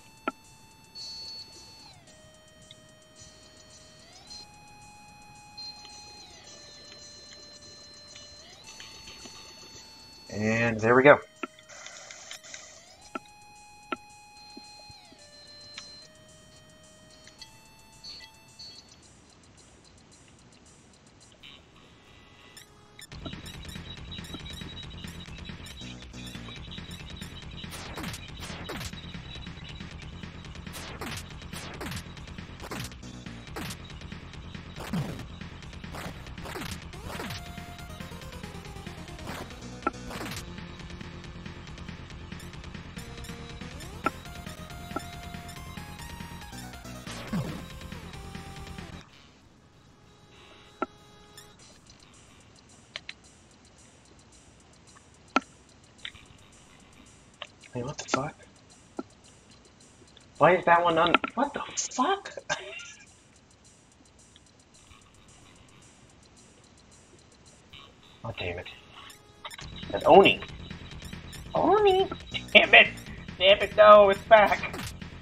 And there we go. Wait, what the fuck? Why is that one on? What the fuck? Oh, damn it. That's Oni! Oni! Damn it! Damn it, no, it's back!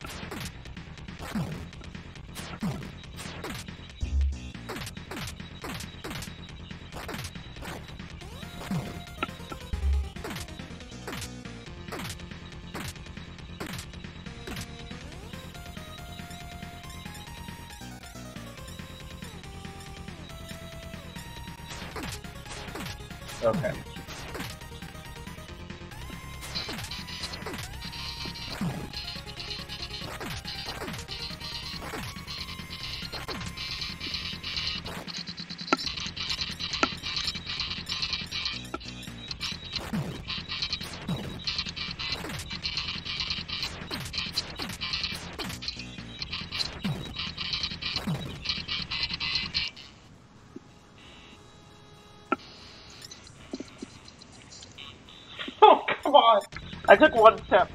Okay. Oh, come on! I took one step.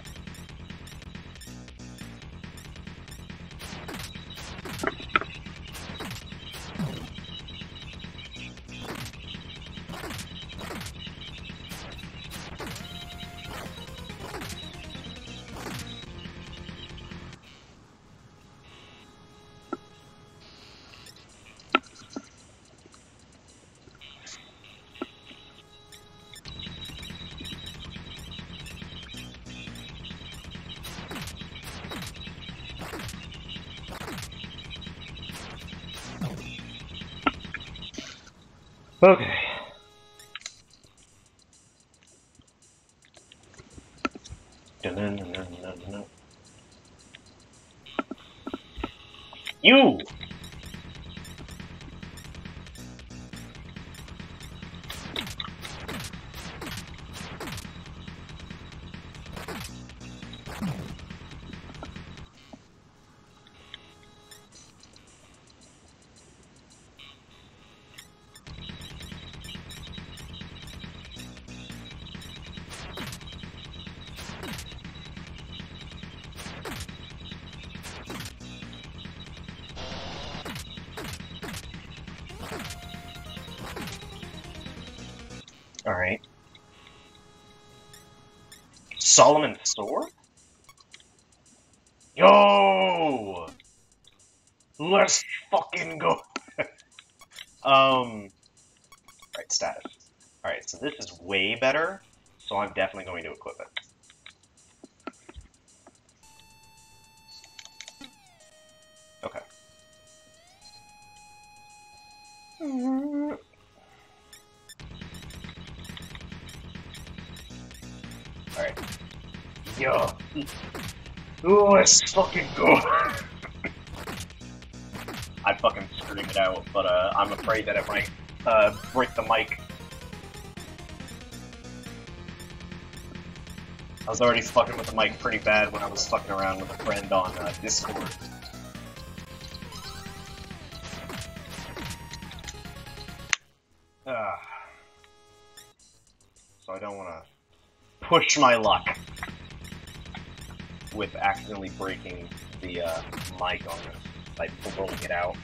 Okay. Dun-dun-dun-dun-dun-dun. You! Alright. Solomon's sword? Yo! Let's fucking go! Alright, status. Alright, so this is way better, so I'm definitely going to equip it. Okay. Alright. Yo! Let's fucking go! I'd fucking scream it out, but I'm afraid that it might break the mic. I was already fucking with the mic pretty bad when I was fucking around with a friend on Discord. So I don't want to push my luck with accidentally breaking the mic on this, like rolling it out.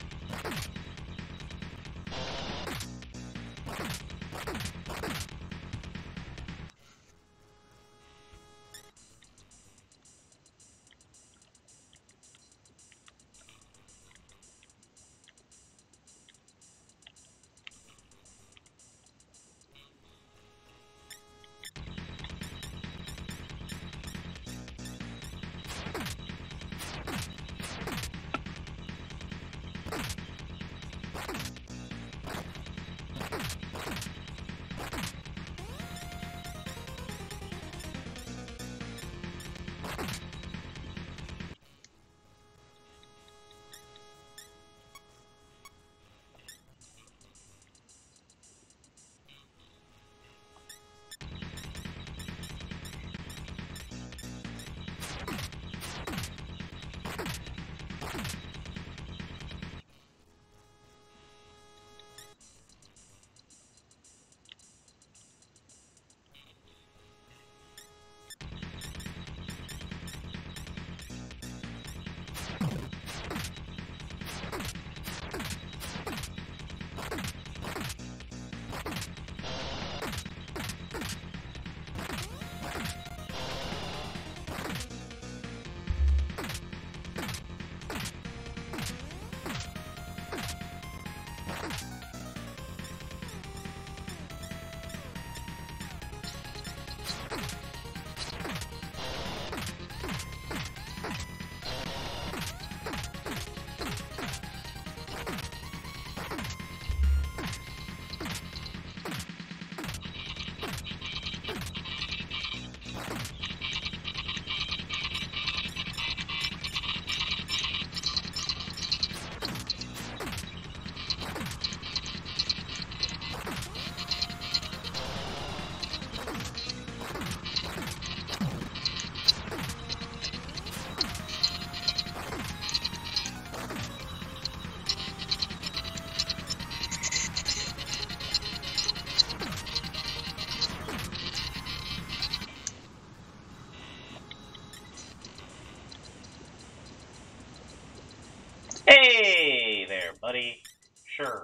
buddy. Sure.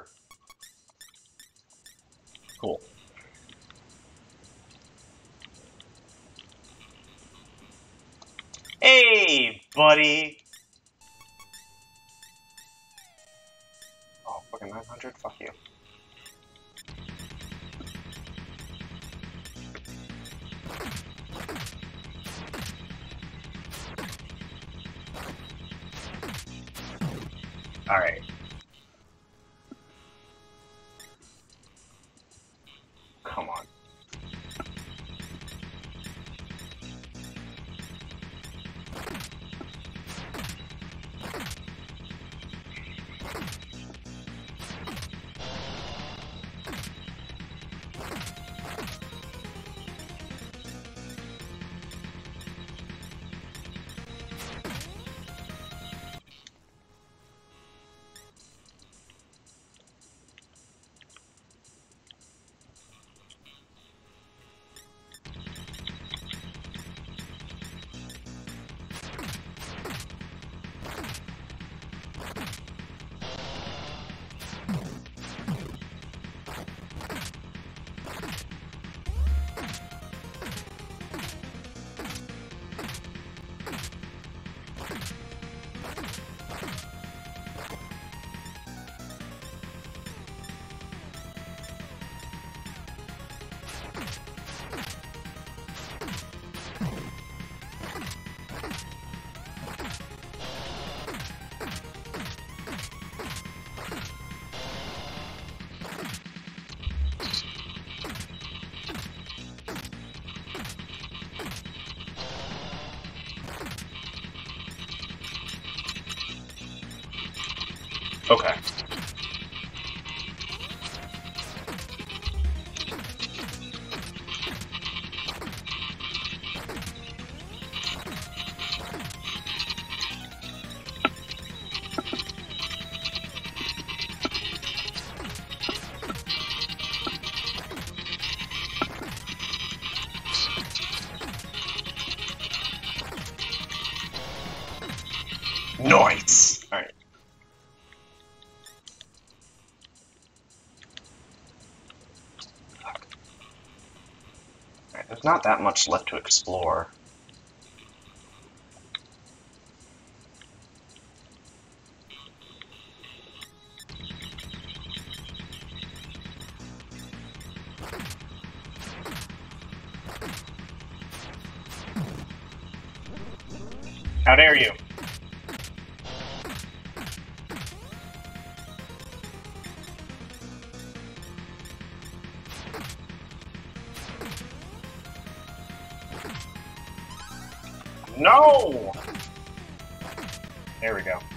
Cool. Hey, buddy! Oh, fucking 900? Fuck you. Alright. Come on. Okay. Nice! Alright. Alright, there's not that much left to explore. How dare you? No! There we go.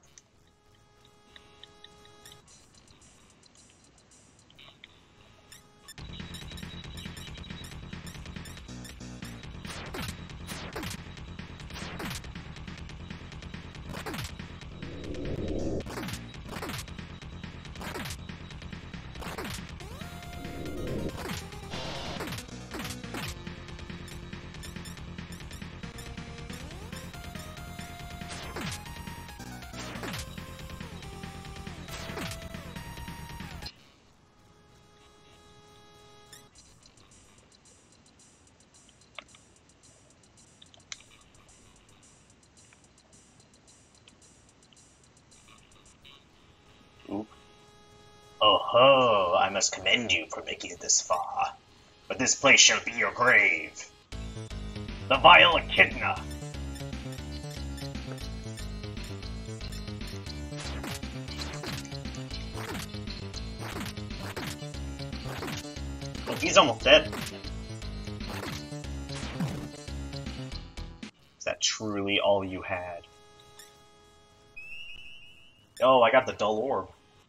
Oh ho, I must commend you for making it this far. But this place shall be your grave. The vile Echidna. Well, he's almost dead. Is that truly all you had? Oh, I got the dull orb.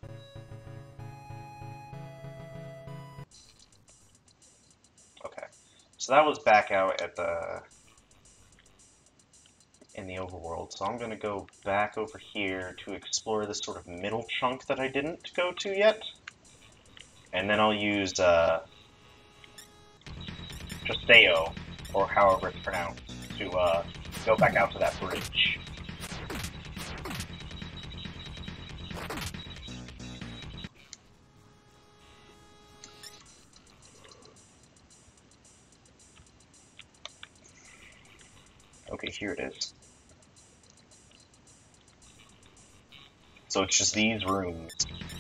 So that was back out at in the overworld, so I'm going to go back over here to explore this sort of middle chunk that I didn't go to yet. And then I'll use Trusteo, or however it's pronounced, to go back out to that bridge. Okay, here it is. So it's just these rooms.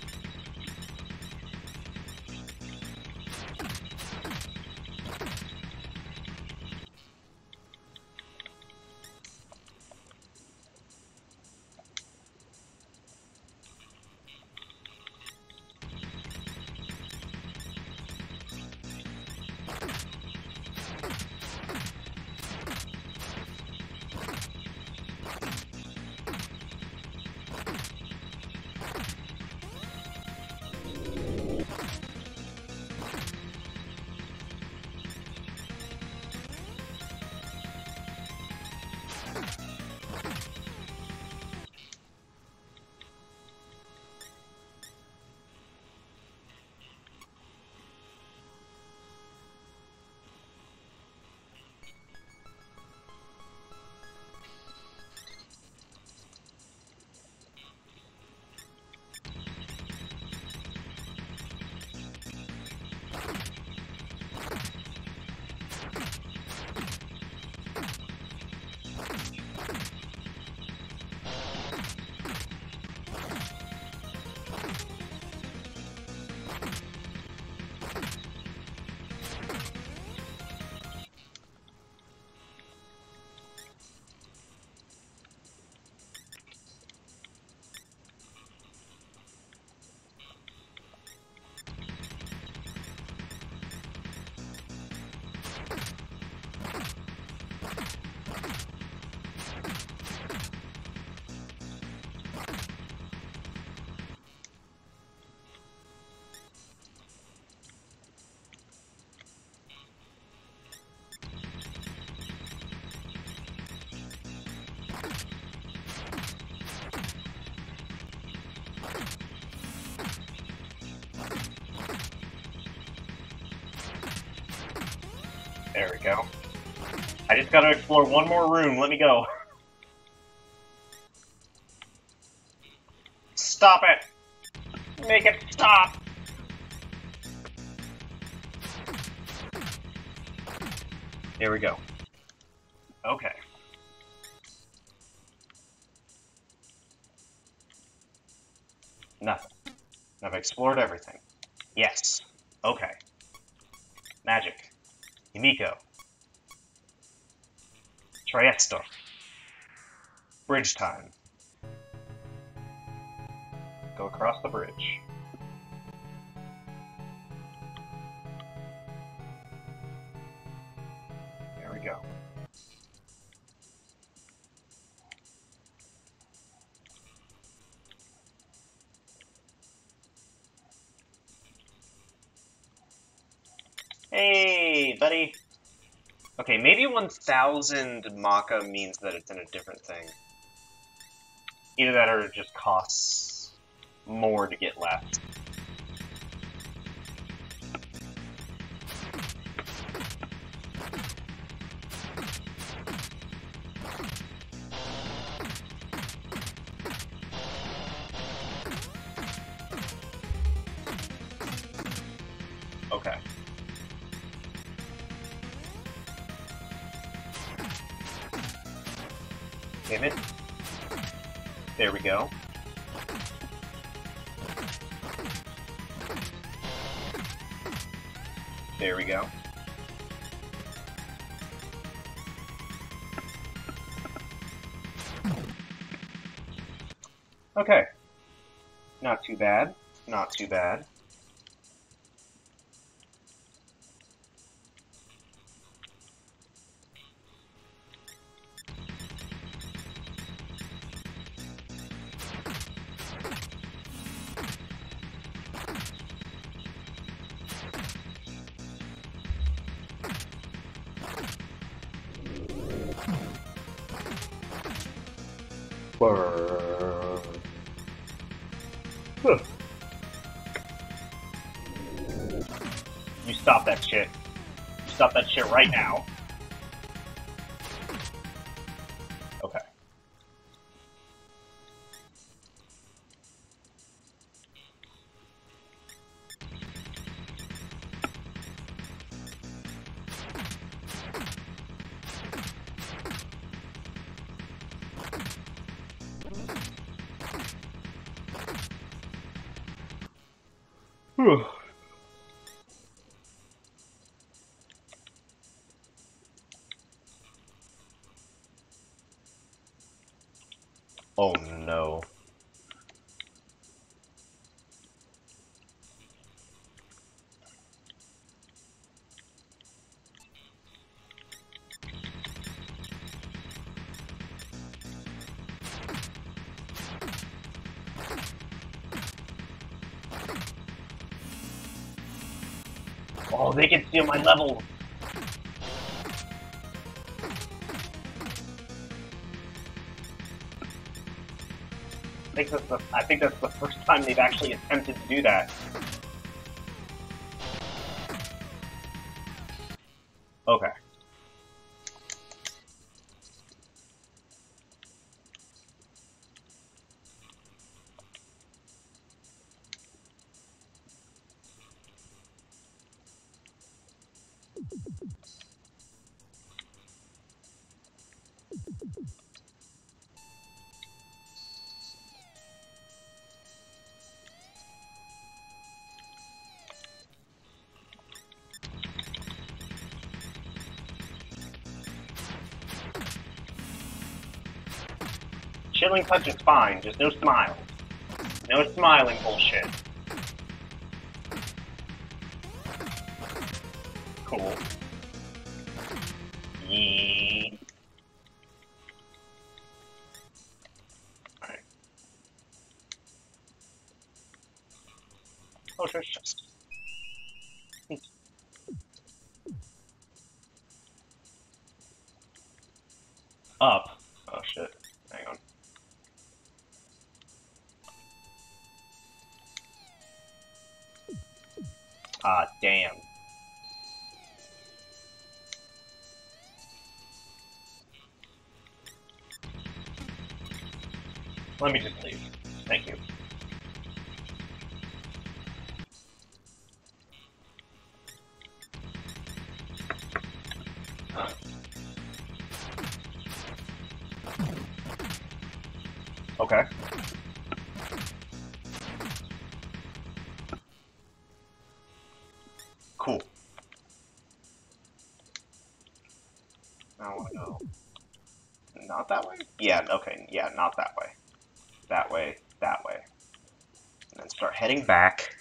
There we go. I just gotta explore one more room. Let me go. Stop it! Make it stop! There we go. Okay. Nothing. I've explored everything. Yes. Okay. Magic. Himiko. Triesto. Bridge time. Go across the bridge. There we go. Hey, buddy! Okay, maybe 1000 Maka means that it's in a different thing. Either that or it just costs more to get left. Okay. Damn it. There we go. There we go. Okay. Not too bad. Not too bad. Huh. You stop that shit. You stop that shit right now. Okay. Oh no. Oh, they can steal my level! I think that's the first time they've actually attempted to do that. Okay. Chilling touch is fine, just no smiles. No smiling bullshit. Cool. Yee. Alright. Oh, there's just... Up. Oh shit. Hang on. Ah, damn. Let me just leave. Thank you. Okay. Cool. Now I want to go. Not that way? Yeah, okay. Yeah, not that way. That way, that way. And then start heading back.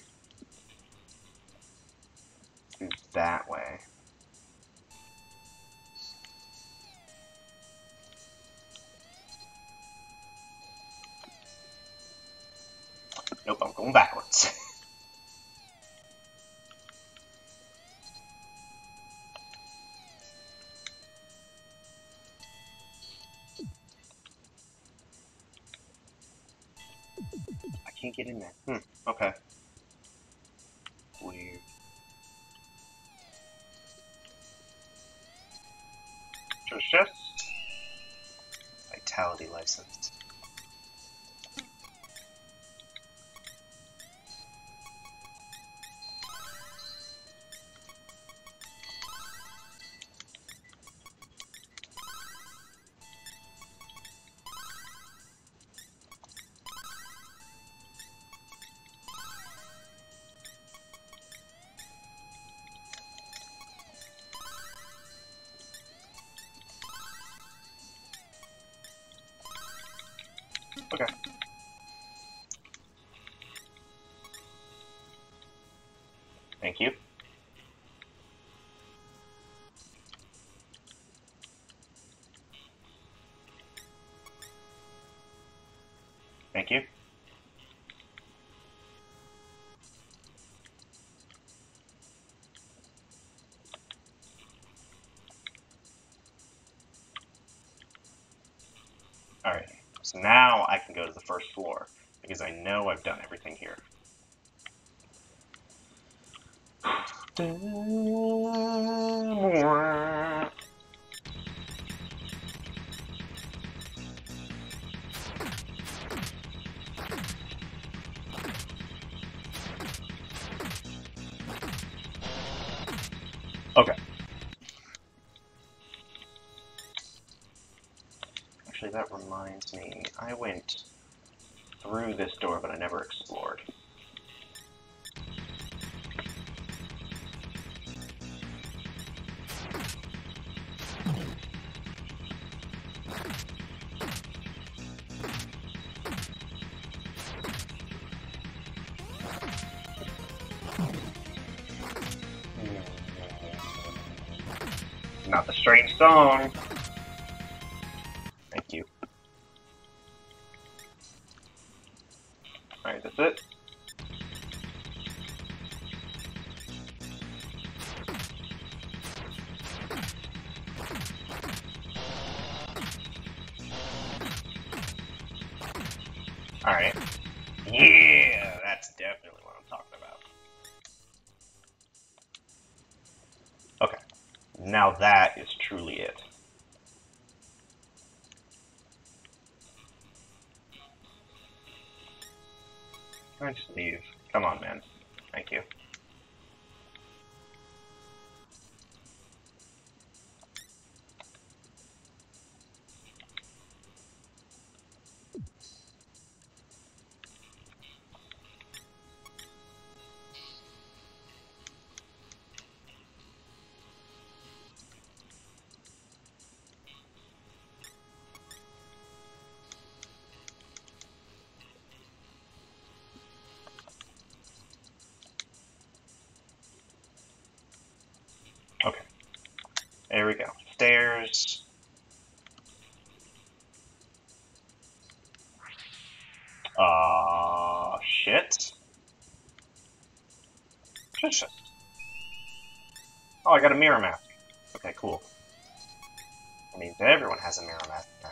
Through that way. Nope, I'm going backwards. I can't get in there. Okay. Weird. Chest. Vitality license. Okay. Thank you. Thank you. Alright, so now I can go to the first floor, because I know I've done everything here. Okay. Actually, that reminds me, I went through this door, but I never explored. Not the strange song. Thank you. Alright, that's it. Alright. Yeah, that's definitely what I'm talking about. Okay. Now that is truly it. Can I just leave? Come on, man. Thank you. Okay. There we go. Stairs. Shit. Shit. Oh, I got a mirror mask. Okay, cool. I mean, everyone has a mirror mask now.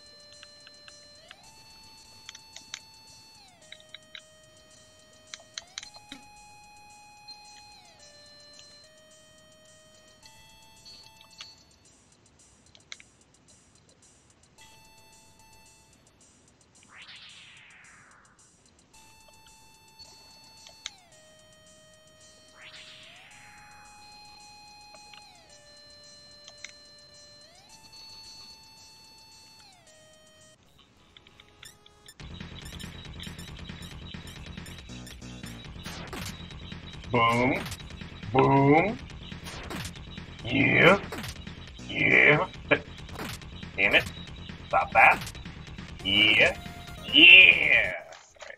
Boom. Boom. Yeah. Yeah. Damn it. Stop that. Yeah. Yeah. Alright.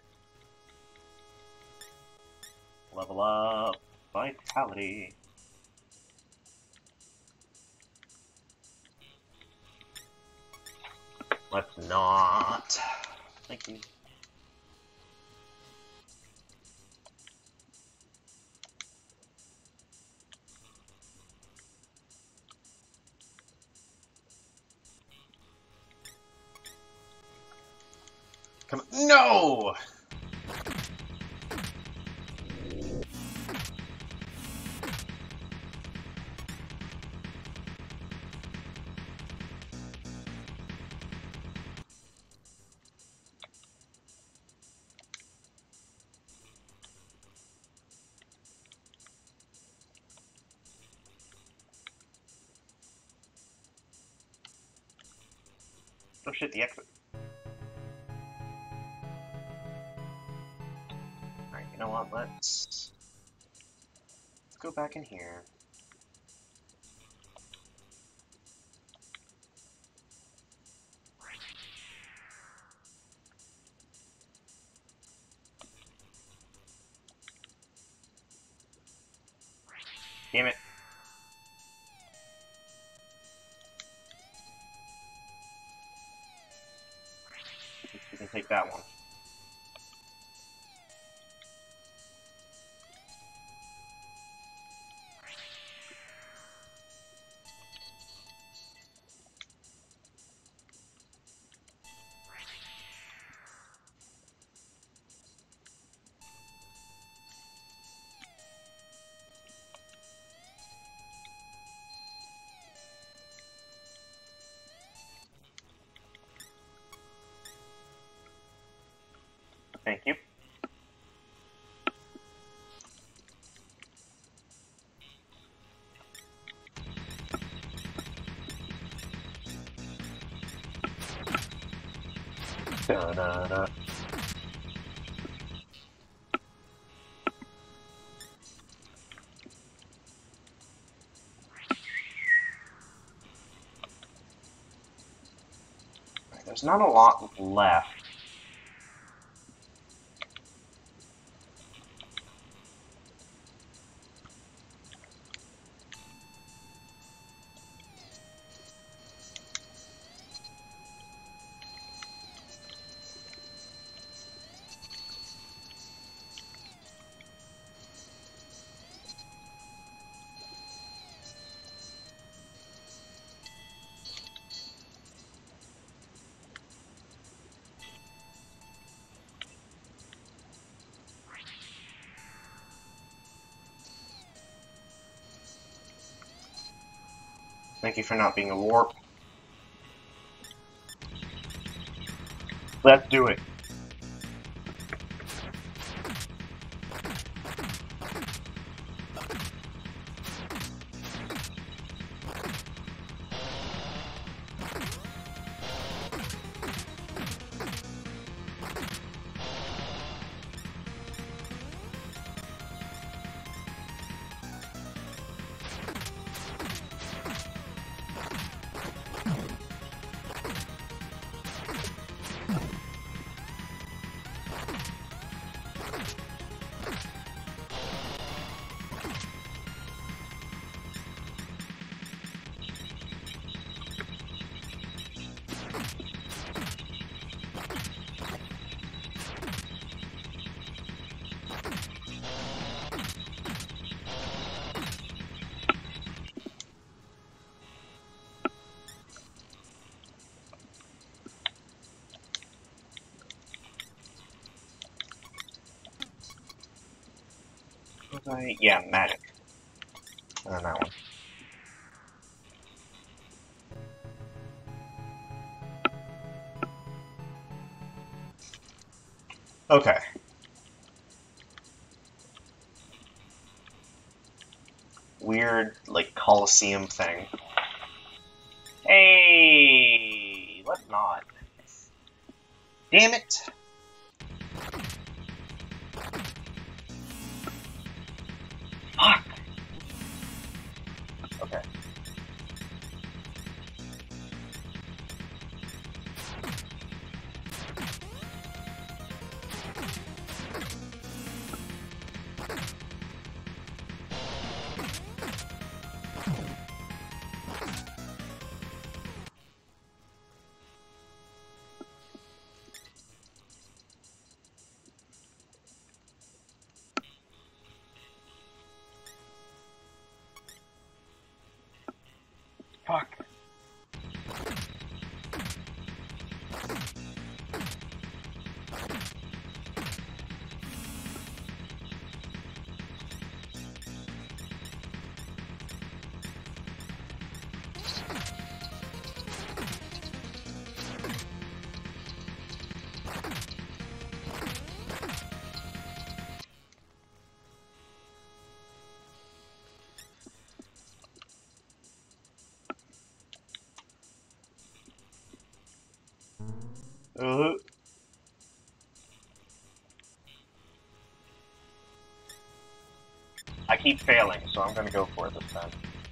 Level up. Vitality. Let's not. Thank you. Come on. No! Oh shit, the exit. Alright, you know what, let's go back in here. Damn it. You can take that one. Thank you. Da-da-da. There's not a lot left. Thank you for not being a warp. Let's do it. Yeah, magic. And then that one. Okay. Weird, like, Coliseum thing. Hey! Let's not. Damn it! Fuck! Okay. Fuck. I keep failing, so I'm gonna go for it this time.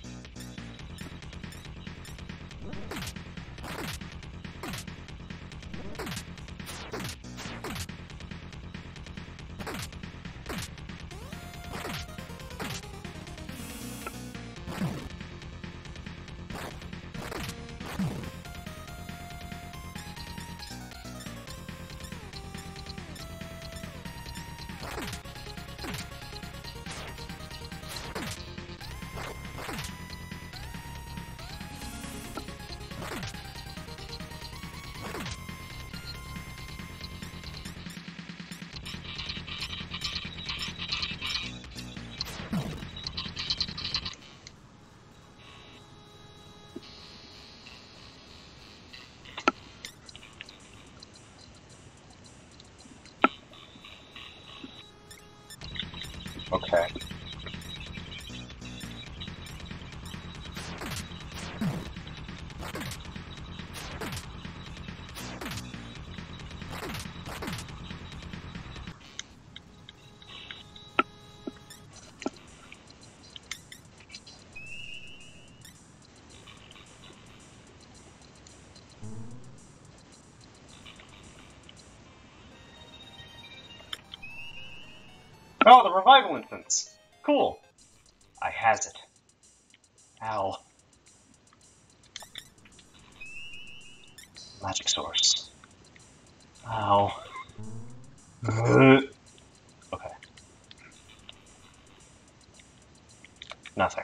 Okay. Oh, the Revival Incense! Cool. I has it. Ow. Magic source. Ow. Okay. Nothing.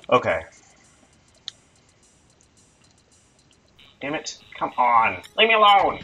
Okay. Damn it. Come on. Leave me alone!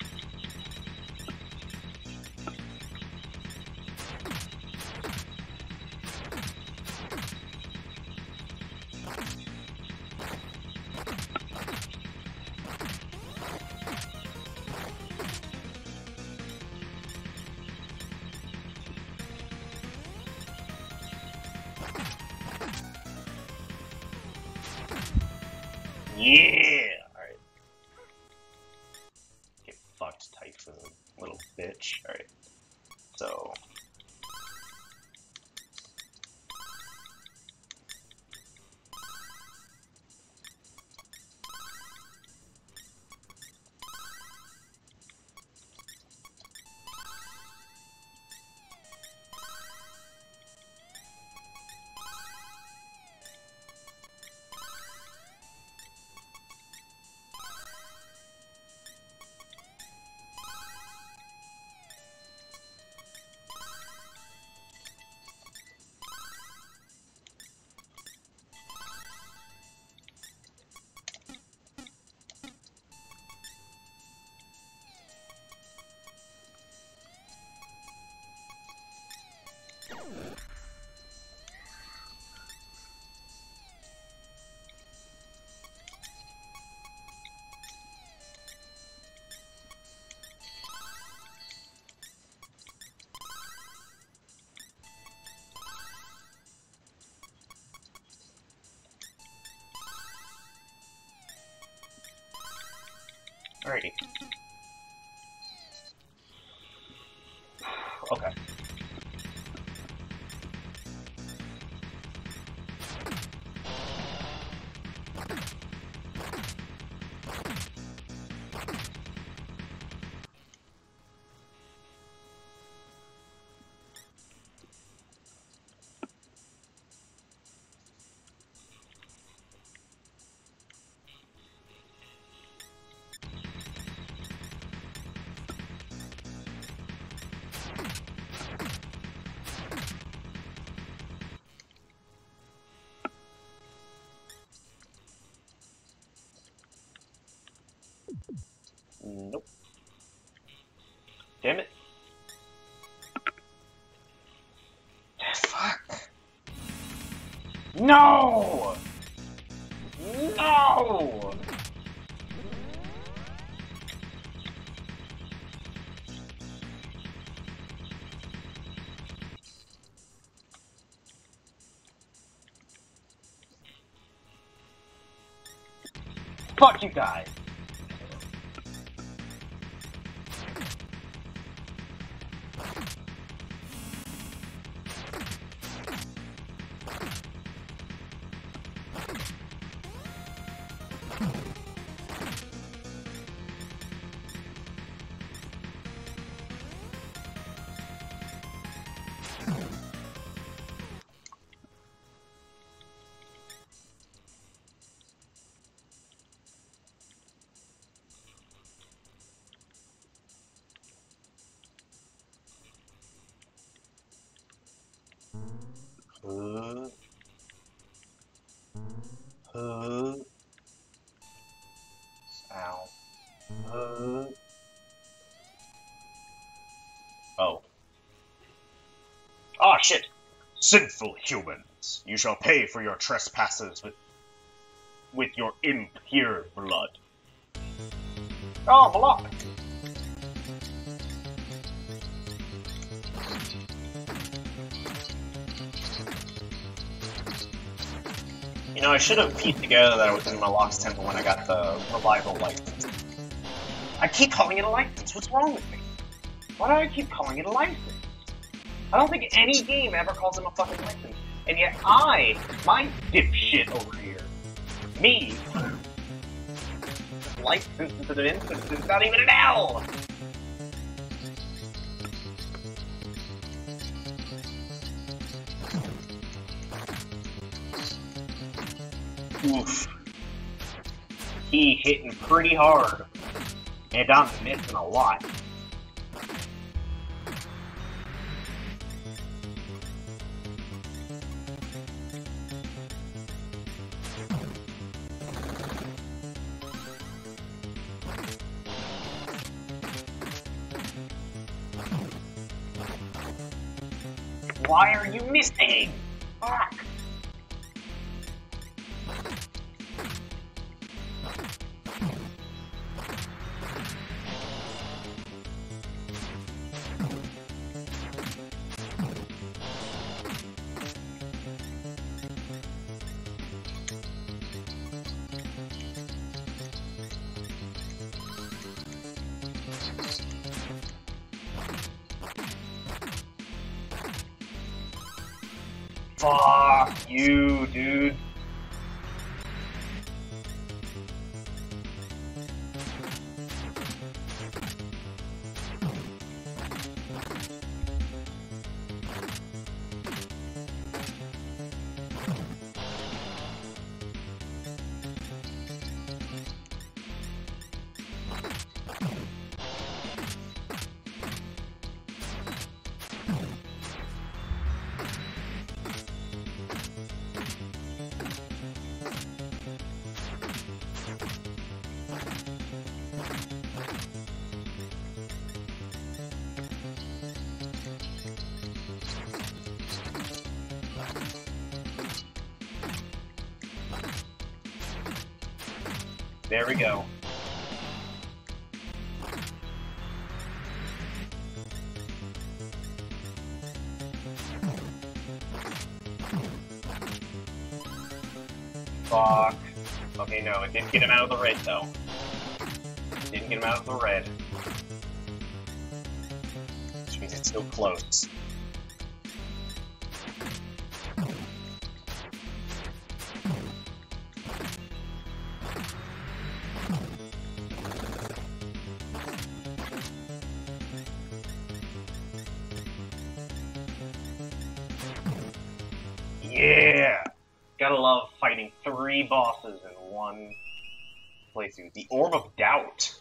Yeah! Alright. Get fucked, Typhoon. Little bitch. Alright. So... Alrighty. Okay. Nope. Damn it. Fuck. No! No! Fuck you guys! Ow. Oh. Ah, shit! Sinful humans, you shall pay for your trespasses with your impure blood. Oh, Moloch! You know, I should have pieced together that I was in Moloch's temple when I got the Revival license. I keep calling it a license. What's wrong with me? Why do I keep calling it a license? I don't think any game ever calls him a fucking license. And yet my dipshit over here, me, license to the instance is not even an L! Oof. He hitting pretty hard. And I'm missing a lot. Why are you missing? Fuck! Fuck you, dude. There we go. Fuck. Okay, no, it didn't get him out of the red, though. It didn't get him out of the red. Which means it's still close. Yeah! Gotta love fighting 3 bosses in one playthrough. The Orb of Doubt.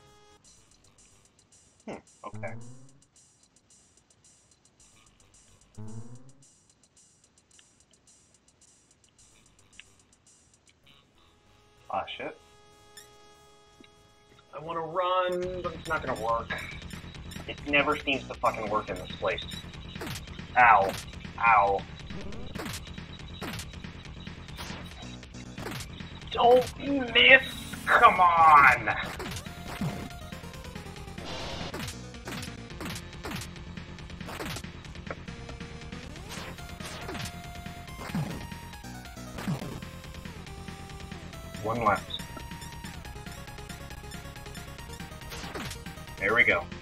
Okay. Ah, shit. I wanna run, but it's not gonna work. It never seems to fucking work in this place. Ow. Ow. Don't miss! Come on! One left. There we go.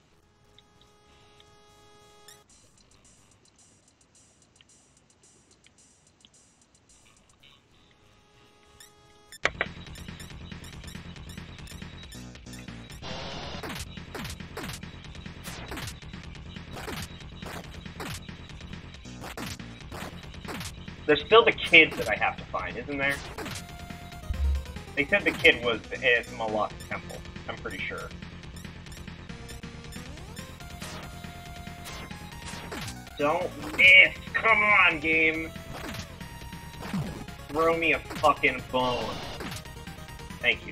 There's still the kid that I have to find, isn't there? They said the kid was at Moloch temple. I'm pretty sure. Don't miss! Come on, game! Throw me a fucking bone. Thank you.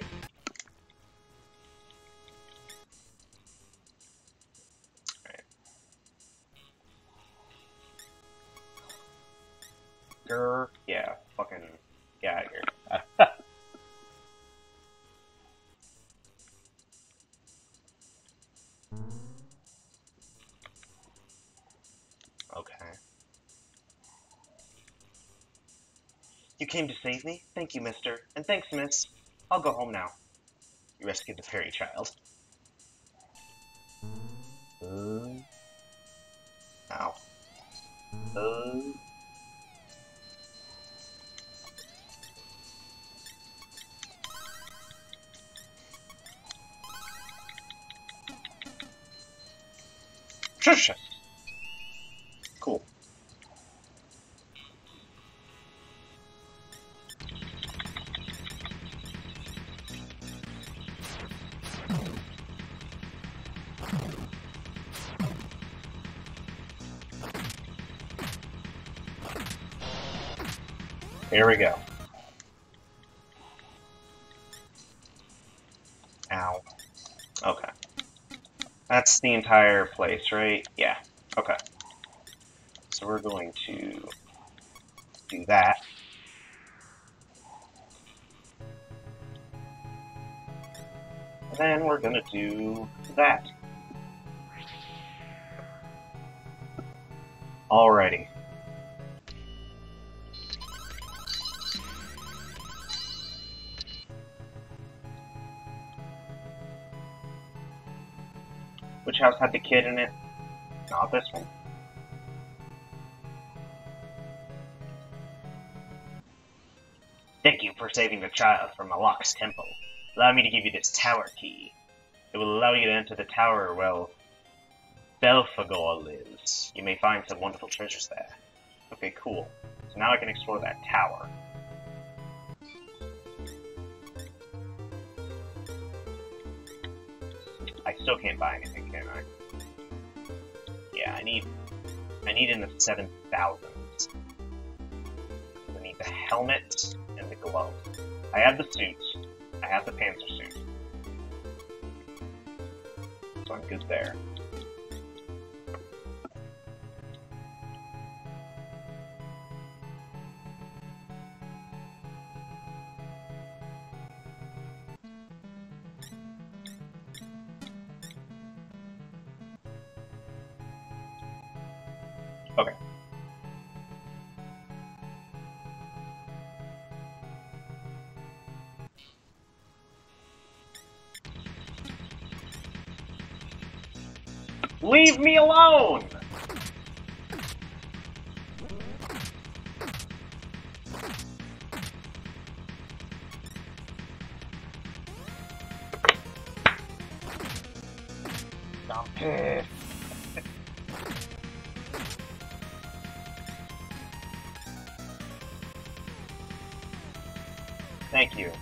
Grr. Yeah, fucking get out of here. Okay. You came to save me? Thank you, mister. And thanks, miss. I'll go home now. You rescued the fairy child. Ow. Trisha! Cool. Here we go. Ow. Okay. That's the entire place, right? Yeah. Okay. So we're going to do that. And then we're gonna do that. Alrighty. Which house had the kid in it? Not this one. Thank you for saving the child from Moloch's temple. Allow me to give you this tower key. It will allow you to enter the tower where Belphegor lives. You may find some wonderful treasures there. Okay, cool. So now I can explore that tower. I still can't buy anything, can I? Yeah, I need in the 7,000s. I need the helmet and the glove. I have the suit. I have the panzer suit. So I'm good there. Okay. Leave me alone! I'm pissed. Thank you.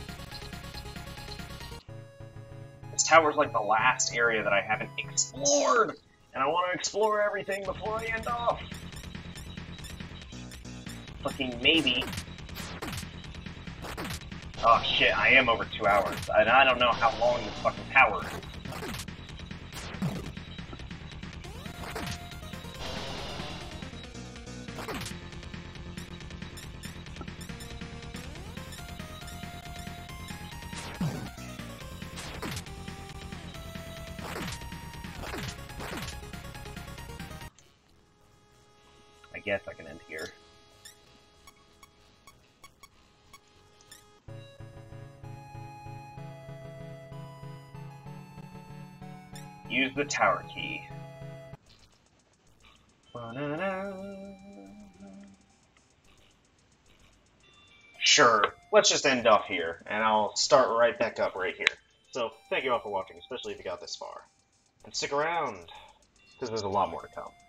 This tower's like the last area that I haven't explored, and I want to explore everything before I end off. Fucking maybe. Oh shit, I am over 2 hours, and I don't know how long this fucking tower is. I guess I can end here. Use the tower key. Sure, let's just end off here, and I'll start right back up right here. So, thank you all for watching, especially if you got this far. And stick around, because there's a lot more to come.